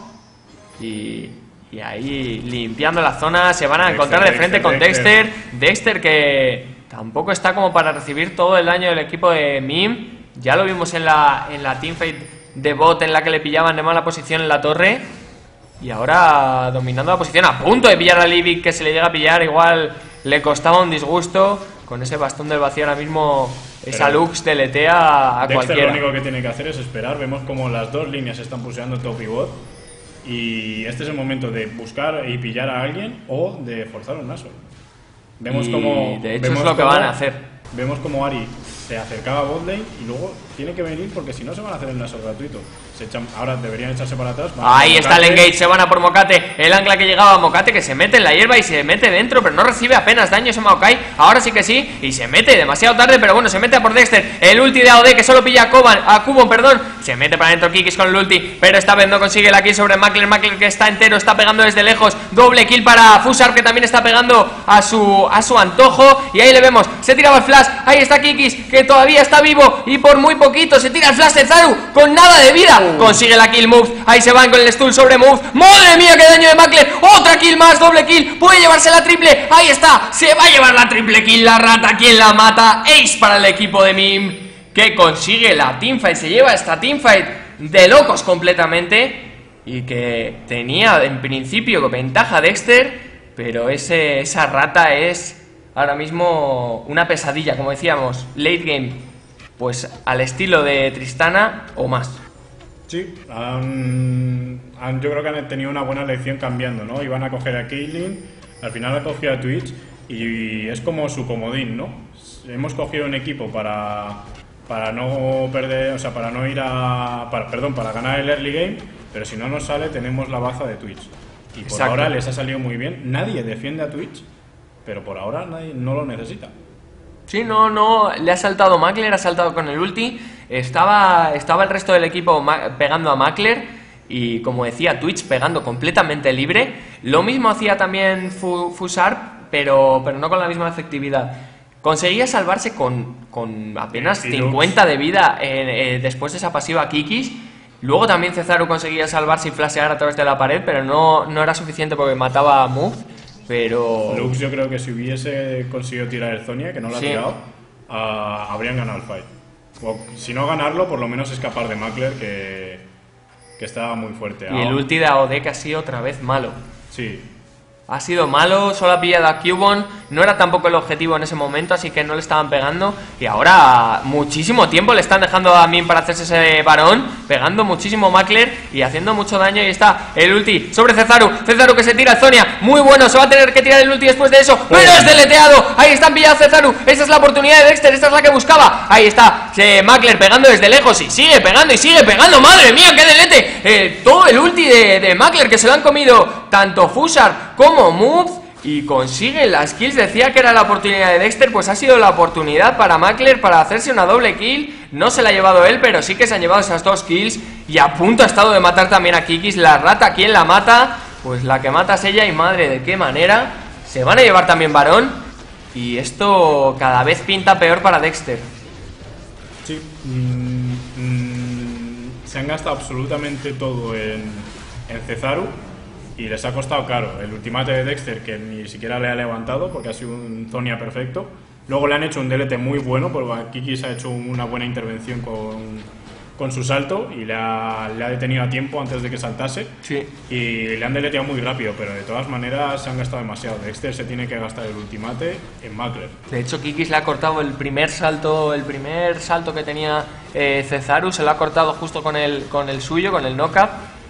S1: Y, y ahí limpiando la zona se van a Dexter, encontrar de frente Dexter, con Dexter. Dexter, Dexter que... tampoco está como para recibir todo el daño del equipo de Mim. Ya lo vimos en la, en la teamfight de bot en la que le pillaban de mala posición en la torre. Y ahora dominando la posición, a punto de pillar a Livic, que se le llega a pillar, igual le costaba un disgusto. Con ese bastón del vacío ahora mismo esa
S2: Pero
S1: Lux deletea a
S2: Dexter
S1: cualquiera.
S2: Lo único que tiene que hacer es esperar. Vemos como las dos líneas están puseando top y bot. Y este es el momento de buscar y pillar a alguien o de forzar un Nashor. Vemos
S1: Y
S2: como
S1: de hecho
S2: vemos
S1: es lo que
S2: como-
S1: van a hacer.
S2: Vemos como Ari se acercaba a botlane y luego tiene que venir porque si no se van a hacer el Nashor gratuito. Se echan, ahora deberían echarse para atrás. van a
S1: Ahí está el
S2: Mocate.
S1: engage, se van a por Mocate. El ancla que llegaba a Mocate, que se mete en la hierba y se mete dentro, pero no recibe apenas daño ese Maokai. Ahora sí que sí, y se mete demasiado tarde, pero bueno, se mete a por Dexter. El ulti de A O D que solo pilla a Koban, a Cubon, perdón. Se mete para adentro Kikis con el ulti, pero esta vez no consigue la kill sobre Mackler. Mackler que está entero, está pegando desde lejos. Doble kill para Fusar, que también está pegando a su, a su antojo. Y ahí le vemos, se tiraba el flash. Ahí está Kikis, que todavía está vivo y por muy poquito se tira el flash de Zaru con nada de vida. Consigue la kill Move, ahí se van con el stun sobre Move. ¡Madre mía, qué daño de Mackler! ¡Otra kill más! ¡Doble kill! ¡Puede llevarse la triple! ¡Ahí está! ¡Se va a llevar la triple kill! La rata, ¿quién la mata? Ace para el equipo de Mim, que consigue la teamfight. Se lleva esta teamfight de locos completamente. Y que tenía en principio ventaja Dexter, pero ese, esa rata es ahora mismo una pesadilla, como decíamos, late game, pues al estilo de Tristana o más.
S2: Sí, han, han- yo creo que han tenido una buena lección cambiando, ¿no? Iban a coger a Caitlyn, al final ha cogido a Twitch y es como su comodín, ¿no? Hemos cogido un equipo para, para no perder, o sea, para no ir a, para, perdón, para ganar el early game, pero si no nos sale tenemos la baza de Twitch. Y por
S1: Exacto.
S2: ahora les ha salido muy bien, nadie defiende a Twitch, pero por ahora nadie no lo necesita.
S1: Sí, no, no, le ha saltado Mackler, ha saltado con el ulti. Estaba, estaba el resto del equipo ma- pegando a Mackler y, como decía, Twitch pegando completamente libre. Lo mismo hacía también Fu- Fusar, pero, pero no con la misma efectividad. Conseguía salvarse con, con apenas
S2: Y Lux.
S1: cincuenta de vida eh, eh, después de esa pasiva Kikis. Luego también Cezaru conseguía salvarse y flashear a través de la pared, pero no, no era suficiente porque mataba a Move. Pero...
S2: Lux, yo creo que si hubiese conseguido tirar el Zonia, que no lo ha
S1: Sí.
S2: tirado, ah, habrían ganado el fight. O, si no ganarlo, por lo menos escapar de Mackler, que, que estaba muy fuerte.
S1: Y el
S2: Ah,
S1: ulti de A O D que ha sido otra vez malo.
S2: Sí,
S1: Ha sido malo, solo ha pillado a Cubon, no era tampoco el objetivo en ese momento, así que no le estaban pegando. Y ahora muchísimo tiempo le están dejando a Min para hacerse ese varón, pegando muchísimo Mackler y haciendo mucho daño. Y está el ulti sobre Cezaru, Cezaru que se tira a Zonia, muy bueno, se va a tener que tirar el ulti después de eso, pero es deleteado. Ahí están pillados Cezaru, esta es la oportunidad de Dexter, esta es la que buscaba. Ahí está eh, Mackler pegando desde lejos y sigue pegando y sigue pegando, madre mía, qué delete. Eh, todo el ulti de, de Mackler que se lo han comido tanto Fusar como Move y consigue las kills. Decía que era la oportunidad de Dexter, pues ha sido la oportunidad para Mackler para hacerse una doble kill. No se la ha llevado él, pero sí que se han llevado esas dos kills y a punto ha estado de matar también a Kikis. La rata, ¿quién la mata? Pues la que mata es ella y madre de qué manera. Se van a llevar también varón y esto cada vez pinta peor para Dexter.
S2: sí. Mm, mm, se han gastado absolutamente todo en, en Cezaru y les ha costado caro. El ultimate de Dexter, que ni siquiera le ha levantado porque ha sido un Zonia perfecto. Luego le han hecho un delete muy bueno, porque Kiki se ha hecho una buena intervención con, con su salto y le ha, le ha detenido a tiempo antes de que saltase.
S1: Sí.
S2: Y le han deleteado muy rápido, pero de todas maneras se han gastado demasiado. Dexter se tiene que gastar el ultimate en Mackler.
S1: De hecho, Kikis le ha cortado el primer salto, el primer salto que tenía eh, Cezaru, se lo ha cortado justo con el, con el suyo, con el knock-up.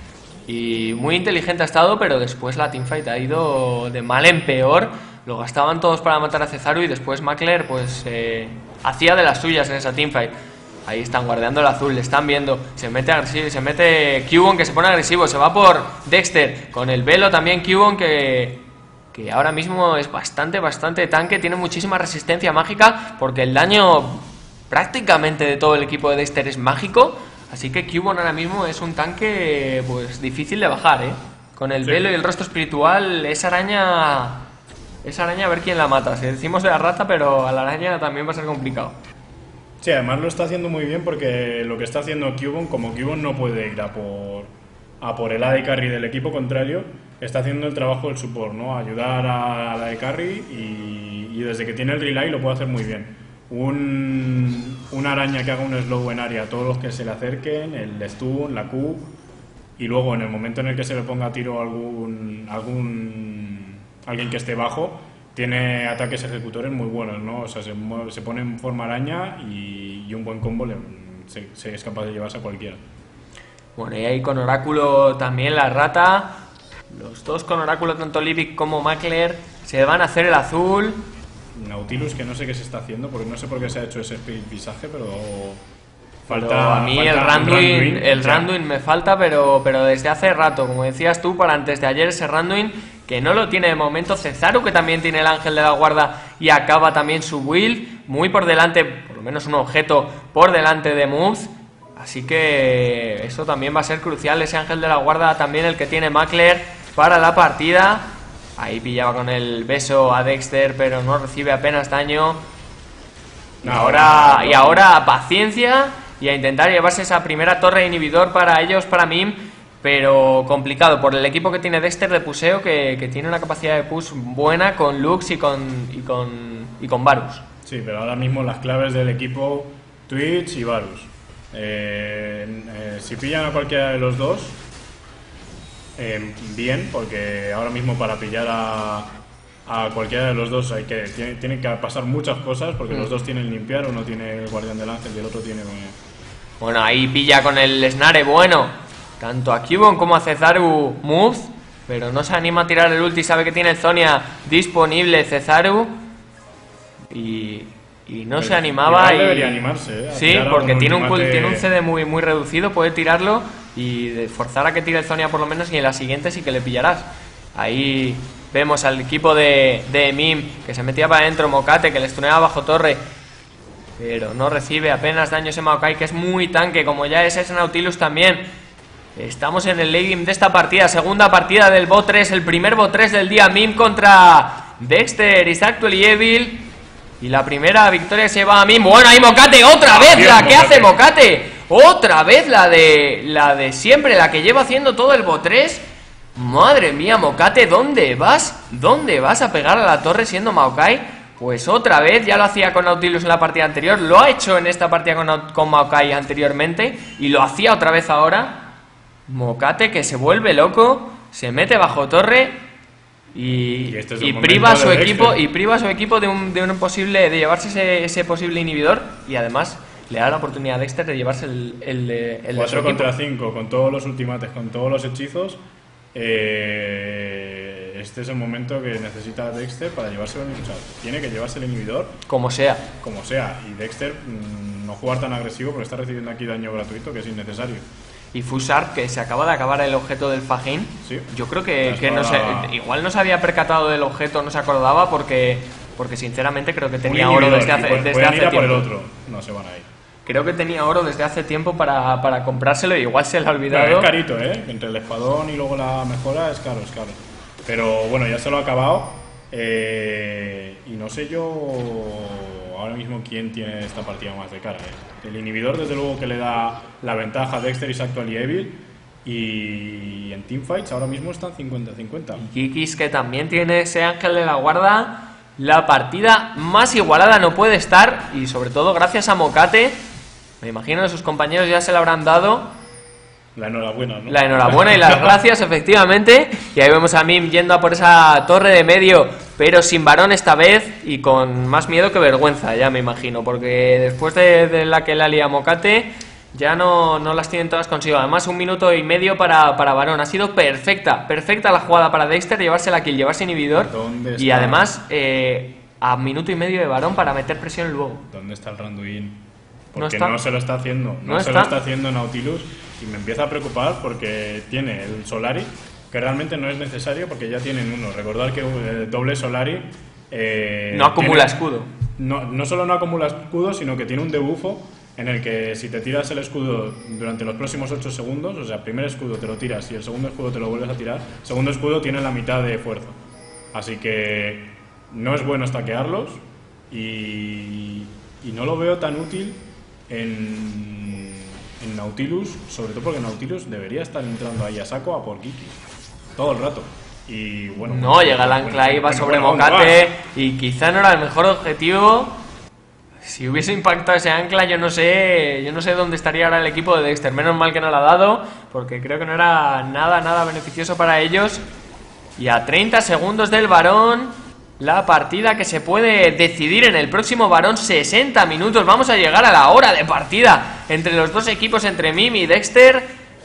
S1: Y muy inteligente ha estado, pero después la teamfight ha ido de mal en peor. Lo gastaban todos para matar a Cezaru y después Mackler pues eh, hacía de las suyas en esa teamfight. Ahí están guardeando el azul, le están viendo. Se mete agresivo, se mete Cubon que se pone agresivo, se va por Dexter. Con el velo también Cubon que, que ahora mismo es bastante, bastante tanque. Tiene muchísima resistencia mágica porque el daño prácticamente de todo el equipo de Dexter es mágico. Así que Cubon ahora mismo es un tanque pues difícil de bajar, ¿eh? Con el
S2: Sí.
S1: velo y el rostro espiritual, esa araña... Esa araña a ver quién la mata. Si decimos de la rata, pero a la araña también va a ser complicado.
S2: Sí, además lo está haciendo muy bien porque lo que está haciendo Cubon, como Cubon no puede ir a por, a por el A D Carry del equipo contrario, está haciendo el trabajo del support, ¿no? Ayudar a la A D Carry y, y desde que tiene el relay lo puede hacer muy bien. Un, una araña que haga un slow en área a todos los que se le acerquen, el stun, la Q, y luego en el momento en el que se le ponga a tiro algún, algún alguien que esté bajo, tiene ataques ejecutores muy buenos, ¿no? O sea, se, mueve, se pone en forma araña y, y un buen combo le, se, se es capaz de llevarse a cualquiera.
S1: Bueno, y ahí con Oráculo también la rata. Los dos con Oráculo, tanto Livic como Makler, se van a hacer el azul.
S2: Nautilus, que no sé qué se está haciendo, porque no sé por qué se ha hecho ese pisaje, pero falta.
S1: Pero a mí falta el Randuin, Randuin, el Randuin me falta, pero, pero desde hace rato, como decías tú, para antes de ayer, ese Randuin que no lo tiene de momento. Cezaru, que también tiene el ángel de la guarda y acaba también su build, muy por delante, por lo menos un objeto por delante de Moves. Así que eso también va a ser crucial, ese ángel de la guarda también el que tiene Makler para la partida. Ahí pillaba con el beso a Dexter, pero no recibe apenas daño. Y ahora, y ahora paciencia y a intentar llevarse esa primera torre de inhibidor para ellos, para Mim, pero complicado por el equipo que tiene Dexter de puseo, que, que tiene una capacidad de push buena con Lux y con, y con, y con Varus.
S2: Sí, pero ahora mismo las claves del equipo, Twitch y Varus. Eh, eh, si pillan a cualquiera de los dos, eh, bien, porque ahora mismo para pillar a, a cualquiera de los dos hay que tiene, tienen que pasar muchas cosas, porque mm. los dos tienen limpiar, uno tiene el guardián del ángel y el otro tiene...
S1: Bueno, ahí pilla con el Snare bueno, tanto a Cubone como a Cezaru Moves, pero no se anima a tirar el ulti, sabe que tiene el Zhonya disponible Cezaru y... Y no
S2: Pero
S1: se animaba y...
S2: debería animarse, ¿eh?
S1: Sí, porque tiene un, tiene un C D muy, muy reducido, puede tirarlo y de forzar a que tire el Zhonya por lo menos, y en la siguiente sí que le pillarás. Ahí vemos al equipo de, de Mim, que se metía para adentro, Mocate, que le stuneaba bajo torre, pero no recibe apenas daño ese Maokai, que es muy tanque, como ya es ese Nautilus también. Estamos en el late game de esta partida, segunda partida del bot tres, el primer bot tres del día, Mim contra Dexter, is actually evil. Y la primera victoria se va a mí. Bueno, ahí Mocate, otra vez
S2: Bien,
S1: la
S2: Mocate.
S1: que hace Mocate. Otra vez la de la de siempre, la que lleva haciendo todo el bot tres. Madre mía, Mocate, ¿dónde vas? ¿Dónde vas a pegar a la torre siendo Maokai? Pues otra vez, ya lo hacía con Nautilus en la partida anterior, lo ha hecho en esta partida con, con Maokai anteriormente y lo hacía otra vez ahora. Mocate que se vuelve loco, se mete bajo torre. Y, y, este es y priva a su equipo y priva a su equipo de un, de un posible de llevarse ese, ese posible inhibidor, y además le da la oportunidad a Dexter de llevarse el, el, el
S2: cuatro contra cinco con todos los ultimates, con todos los hechizos. Eh, este es el momento que necesita Dexter para llevarse el inhibidor. Tiene que llevarse el inhibidor
S1: como sea,
S2: como sea. Y Dexter mmm, no jugar tan agresivo, porque está recibiendo aquí daño gratuito que es innecesario.
S1: Y Fusar, que se acaba de acabar el objeto del Fajin.
S2: Sí.
S1: Yo creo que, que no se, igual no se había percatado del objeto, no se acordaba, porque porque sinceramente creo que tenía oro desde hace,
S2: pueden,
S1: desde
S2: pueden
S1: hace
S2: ir a
S1: tiempo.
S2: Por el otro. No se van a ir.
S1: Creo que tenía oro desde hace tiempo para, para comprárselo, y igual se le ha olvidado.
S2: Bueno, es carito, ¿eh? Entre el espadón y luego la mejora es caro, es caro. Pero bueno, ya se lo ha acabado. Eh, y no sé yo ahora mismo quién tiene esta partida más de cara, ¿eh? El inhibidor, desde luego, que le da la ventaja a Dexter y Actually Evil. Y en teamfights ahora mismo están cincuenta cincuenta.
S1: Y Kikis, que también tiene ese ángel de la guarda. La partida más igualada no puede estar, y sobre todo gracias a Mocate. Me imagino que sus compañeros ya se le habrán dado
S2: la enhorabuena, ¿no?
S1: La enhorabuena y las gracias, efectivamente. Y ahí vemos a Mim yendo a por esa torre de medio, pero sin varón esta vez, y con más miedo que vergüenza, ya me imagino, porque después de, de la que la lía Mocate, ya no, no las tienen todas consigo. Además, un minuto y medio para, para varón. Ha sido perfecta, perfecta la jugada para Dexter, llevarse la kill, llevarse inhibidor. Y además, eh, a minuto y medio de varón para meter presión luego.
S2: ¿Dónde está el Randuin? Porque no, no se lo está haciendo, no, no se está. lo está haciendo Nautilus, y me empieza a preocupar porque tiene el Solari, que realmente no es necesario porque ya tienen uno. Recordad que el doble Solari eh,
S1: no acumula
S2: tiene,
S1: escudo.
S2: No, no solo no acumula escudo, sino que tiene un debuffo en el que si te tiras el escudo durante los próximos ocho segundos, o sea, primer escudo te lo tiras y el segundo escudo te lo vuelves a tirar, el segundo escudo tiene la mitad de fuerza. Así que no es bueno stackearlos, y, y no lo veo tan útil en, en Nautilus, sobre todo porque Nautilus debería estar entrando ahí a saco a por Kiki todo el rato. Y bueno,
S1: no,
S2: bueno,
S1: llega el ancla y va
S2: bueno,
S1: sobre
S2: bueno,
S1: Mocate y quizá no era el mejor objetivo. Si hubiese impactado ese ancla, yo no sé, yo no sé dónde estaría ahora el equipo de Dexter. Menos mal que no lo ha dado, porque creo que no era nada, nada beneficioso para ellos. Y a treinta segundos del varón, la partida que se puede decidir en el próximo varón, sesenta minutos. Vamos a llegar a la hora de partida entre los dos equipos, entre Mim y Dexter.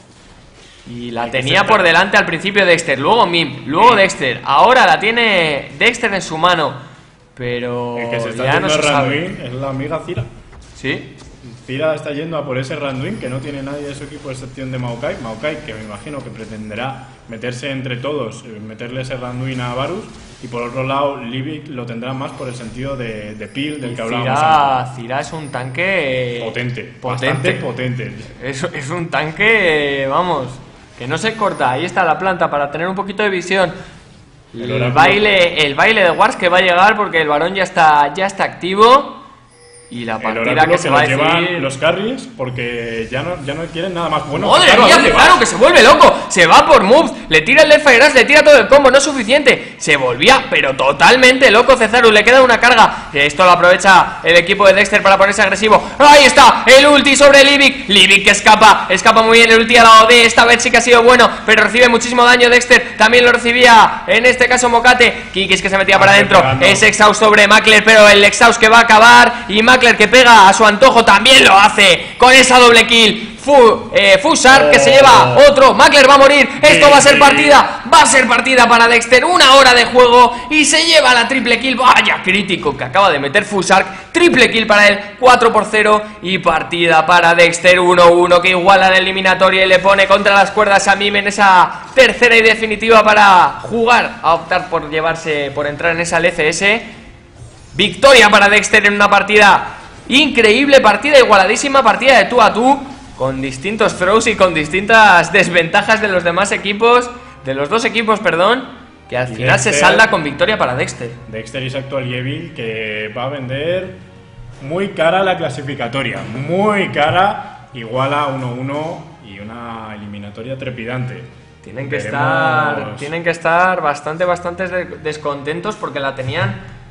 S1: Y la tenía por delante al principio Dexter, luego Mim, luego Dexter. Ahora la tiene Dexter en su mano. Pero
S2: el que se está
S1: ya no se
S2: Randuin es la amiga Cira.
S1: ¿Sí?
S2: Cira está yendo a por ese Randuin que no tiene nadie de su equipo a excepción de Maokai. Maokai, que me imagino que pretenderá meterse entre todos, meterle ese Randuin a Varus. Y por otro lado, Livic lo tendrá más por el sentido de, de peel del que hablábamos
S1: antes. Cira es un tanque
S2: potente,
S1: potente,
S2: potente.
S1: Es, es un tanque, vamos, que no se corta. Ahí está la planta para tener un poquito de visión. El, el baile, el baile de Wars que va a llegar porque el varón ya está, ya está activo. Y la partida que se va a decidir...
S2: los carries porque ya no, ya no quieren nada más bueno.
S1: ¡Madre mía, Cezaru, que se vuelve loco! Se va por moves, le tira el left fire dash, le tira todo el combo, no es suficiente. Se volvía, pero totalmente loco Cezaru, le queda una carga. Esto lo aprovecha el equipo de Dexter para ponerse agresivo. ¡Ahí está! El ulti sobre Livic. Livic que escapa, escapa muy bien el ulti a la O D. Esta vez sí que ha sido bueno, pero recibe muchísimo daño Dexter. También lo recibía, en este caso Mocate. Kikis que se metía para adentro. Es Exhaust sobre Mackler, pero el Exhaust que va a acabar. Y Mackler que pega a su antojo también lo hace con esa doble kill. Fu, eh, Fusar que se lleva otro. Mackler va a morir. Esto va a ser partida. Va a ser partida para Dexter. Una hora de juego y se lleva la triple kill. Vaya crítico que acaba de meter Fusar. Triple kill para él. cuatro por cero. Y partida para Dexter. uno uno que iguala la eliminatoria y le pone contra las cuerdas a Mim en esa tercera y definitiva para jugar a optar por llevarse, por entrar en esa L C S. Victoria para Dexter en una partida increíble, partida igualadísima, partida de tú a tú, con distintos throws y con distintas desventajas de los demás equipos, de los dos equipos, perdón, que al
S2: y
S1: final
S2: Dexter,
S1: se salda con victoria para Dexter.
S2: Dexter es actual Evil que va a vender muy cara la clasificatoria, muy cara, iguala uno uno y una eliminatoria trepidante.
S1: Tienen que
S2: Veremos...
S1: estar, tienen que estar bastante, bastante descontentos porque la tenían...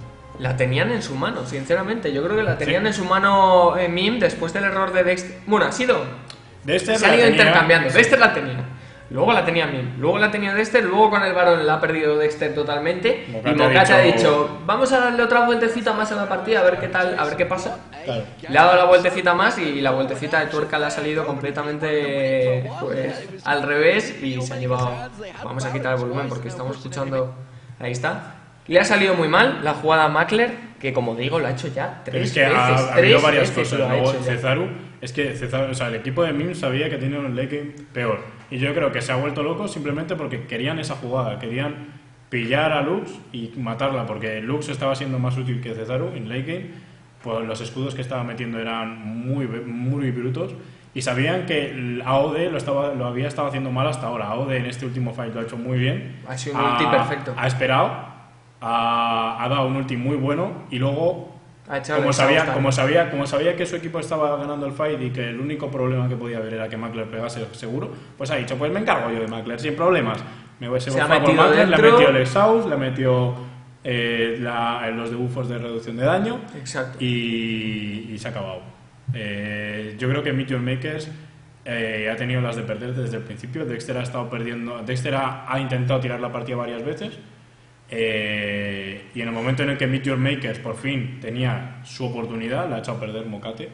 S1: La tenían en su mano, sinceramente. Yo creo que la tenían sí. en su mano eh, Mim después del error de Dexter. Bueno, ha sido...
S2: Dexter
S1: se han ido
S2: tenía,
S1: intercambiando.
S2: sí.
S1: Dexter la tenía. Luego la tenía Mim. Luego la tenía Dexter. Luego con el varón la ha perdido Dexter totalmente.
S2: Mocate
S1: y Mocate ha, dicho... ha dicho, vamos a darle otra vueltecita más a la partida, a ver qué tal, a ver qué pasa. Claro. Le ha dado la vueltecita más y la vueltecita de tuerca le ha salido completamente pues, al revés y se ha llevado... Vamos a quitar el volumen porque estamos escuchando... Ahí está. Le ha salido muy mal la jugada a Mackler, que como digo, lo ha hecho ya tres
S2: es que
S1: veces.
S2: Ha, ha
S1: tres
S2: habido varias
S1: veces
S2: cosas. Luego Cezaru, es que Cezaru, o sea, el equipo de Mim sabía que tenía un late game peor. Y yo creo que se ha vuelto loco simplemente porque querían esa jugada, querían pillar a Lux y matarla, porque Lux estaba siendo más útil que Cezaru en late game, pues los escudos que estaba metiendo eran muy, muy brutos. Y sabían que el A O D lo, estaba, lo había estado haciendo mal hasta ahora. A O D en este último fight lo ha hecho muy bien.
S1: Ha sido un ulti perfecto.
S2: Ha esperado. Ha, ha dado un ulti muy bueno y luego como sabía, como, sabía, como sabía que su equipo estaba ganando el fight y que el único problema que podía haber era que Mackler pegase seguro, pues ha dicho, pues me encargo yo de Mackler sin problemas. Me voy a
S1: se ha metido por Mackler,
S2: le ha metido el exhaust, le ha metido eh, la, los debuffos de reducción de daño.
S1: Exacto.
S2: Y, y se ha acabado. Eh, yo creo que Meet Your Makers eh, ha tenido las de perder desde el principio. Dexter ha estado perdiendo, Dexter ha, ha intentado tirar la partida varias veces. Eh, y en el momento en el que Meet Your Makers por fin tenía su oportunidad, la ha echado a perder Mocate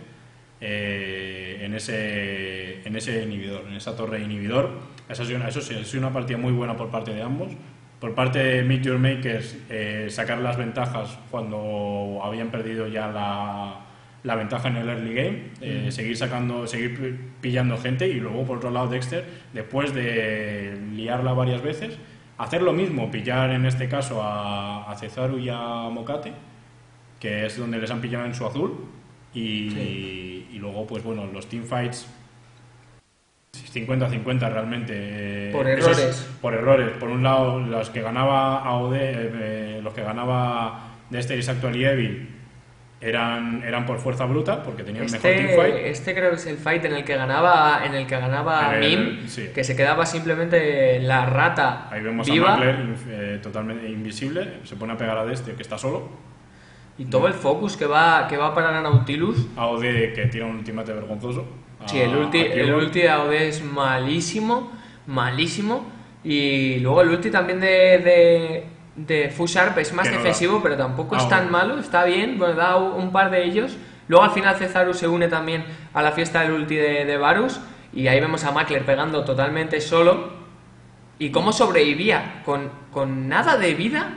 S2: eh, en, ese, en ese inhibidor, en esa torre inhibidor. Eso, sí, eso sí, ha sido una partida muy buena por parte de ambos. Por parte de Meet Your Makers, eh, sacar las ventajas cuando habían perdido ya la, la ventaja en el early game, eh, mm. seguir sacando, seguir pillando gente, y luego por otro lado Dexter, después de liarla varias veces, hacer lo mismo, pillar en este caso a, a Cezaru y a Mocate, que es donde les han pillado en su azul, y, sí. y, y luego pues bueno, los teamfights cincuenta cincuenta realmente.
S1: Por errores.
S2: Es, por errores. Por un lado, los que ganaba A O D, eh, los que ganaba Dexter y Actual y Evil, eran, eran por fuerza bruta, porque tenían
S1: este,
S2: mejor teamfight.
S1: Este creo que es el fight en el que ganaba en el que ganaba
S2: El,
S1: Mim,
S2: sí.
S1: que se quedaba simplemente la rata
S2: Ahí vemos
S1: viva.
S2: a Makler eh, totalmente invisible, se pone a pegar a Dexter, que está solo.
S1: Y todo el focus que va que va para Nautilus.
S2: A O D, que tira un ultimate vergonzoso. A,
S1: Sí, el ulti, el ulti de A O D es malísimo, malísimo. Y luego el ulti también de, de, de Fusharp es más
S2: Que no
S1: defensivo,
S2: da.
S1: pero tampoco
S2: Ah,
S1: es tan
S2: bueno.
S1: malo, está bien, bueno, da un par de ellos. Luego al final Cezaru se une también a la fiesta del ulti de, de Varus. Y ahí vemos a Makler pegando totalmente solo. Y cómo sobrevivía con, con nada de vida.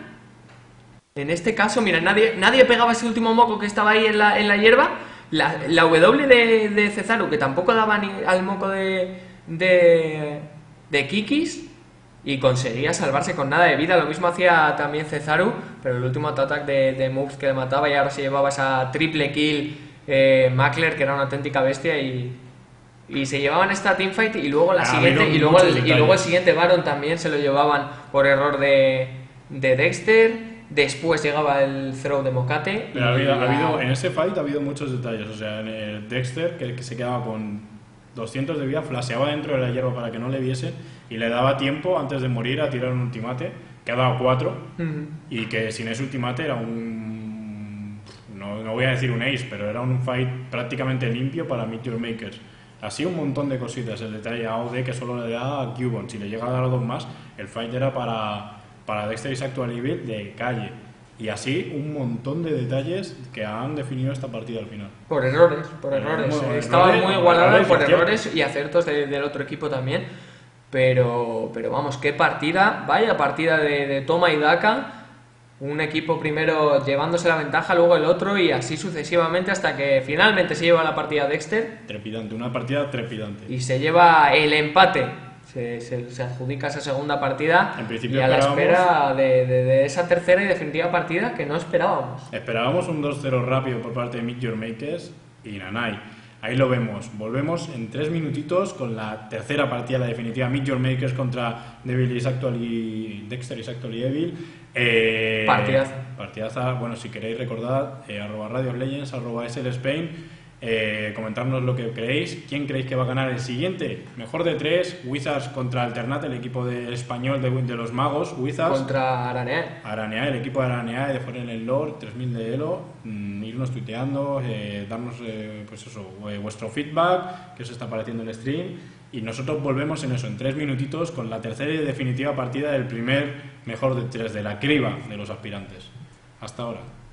S1: En este caso, mira, nadie, nadie pegaba ese último moco que estaba ahí en la, en la hierba. La, la W de, de Cezaru, que tampoco daba ni al moco de, de, de Kikis, y conseguía salvarse con nada de vida. Lo mismo hacía también Cezaru, pero el último attack de, de Moves que le mataba, y ahora se llevaba esa triple kill eh, Makler, que era una auténtica bestia, y, y se llevaban esta teamfight, y luego la
S2: Ha
S1: siguiente,
S2: habido
S1: y luego,
S2: muchos
S1: el, y
S2: detalles.
S1: luego el siguiente Baron también se lo llevaban por error de, de Dexter. Después llegaba el throw de Mocate.
S2: Pero ha habido, ha
S1: la-
S2: habido- en ese fight ha habido muchos detalles. O sea, en el Dexter, que, que se quedaba con doscientos de vida, flasheaba dentro de la hierba para que no le viesen y le daba tiempo antes de morir a tirar un ultimate, que ha dado cuatro,
S1: Ujú.
S2: y que sin ese ultimate era un... No, no voy a decir un ace, pero era un fight prácticamente limpio para Meet Your Makers. Así un montón de cositas. El detalle a O D, que solo le da a Cubon. Si le llega a dar a dos más, el fight era para, para Dexter y Actual Evil de calle. Y así un montón de detalles que han definido esta partida al final.
S1: Por errores, por
S2: Eh,
S1: errores.
S2: bueno,
S1: Estaba
S2: errores,
S1: muy igualado
S2: errores,
S1: por
S2: cierto.
S1: errores y aciertos de- del otro equipo también. Pero, pero vamos, qué partida. Vaya partida de, de toma y daca. Un equipo primero llevándose la ventaja, luego el otro, y así sucesivamente hasta que finalmente se lleva la partida Dexter
S2: Trepidante, una partida trepidante.
S1: y se lleva el empate. Se, se- se adjudica esa segunda partida
S2: En principio
S1: y a la
S2: esperábamos-
S1: espera de, de- de esa tercera y definitiva partida que no esperábamos.
S2: Esperábamos un dos cero rápido por parte de Meet Your Makers y Nanai. Ahí lo vemos. Volvemos en tres minutitos con la tercera partida, la definitiva, Meet Your Makers contra Devil is Actually Dexter is Actually Evil. Eh,
S1: Partidaza.
S2: Partidaza. Bueno, si queréis recordad, eh, arroba Radio Legends, arroba S L Spain, eh, comentarnos lo que creéis. ¿Quién creéis que va a ganar el siguiente? Mejor de tres, Wizards contra Alternate, el equipo de español de, de los magos, Wizards.
S1: Contra Aranea.
S2: Aranea, el equipo de Aranea, de Foreign el Lord, tres mil de Elo, mm, irnos tuiteando, eh, darnos eh, pues eso, eh, vuestro feedback, qué os está pareciendo el stream, y nosotros volvemos en eso, en tres minutitos, con la tercera y definitiva partida del primer mejor de tres, de la criba de los aspirantes. Hasta ahora.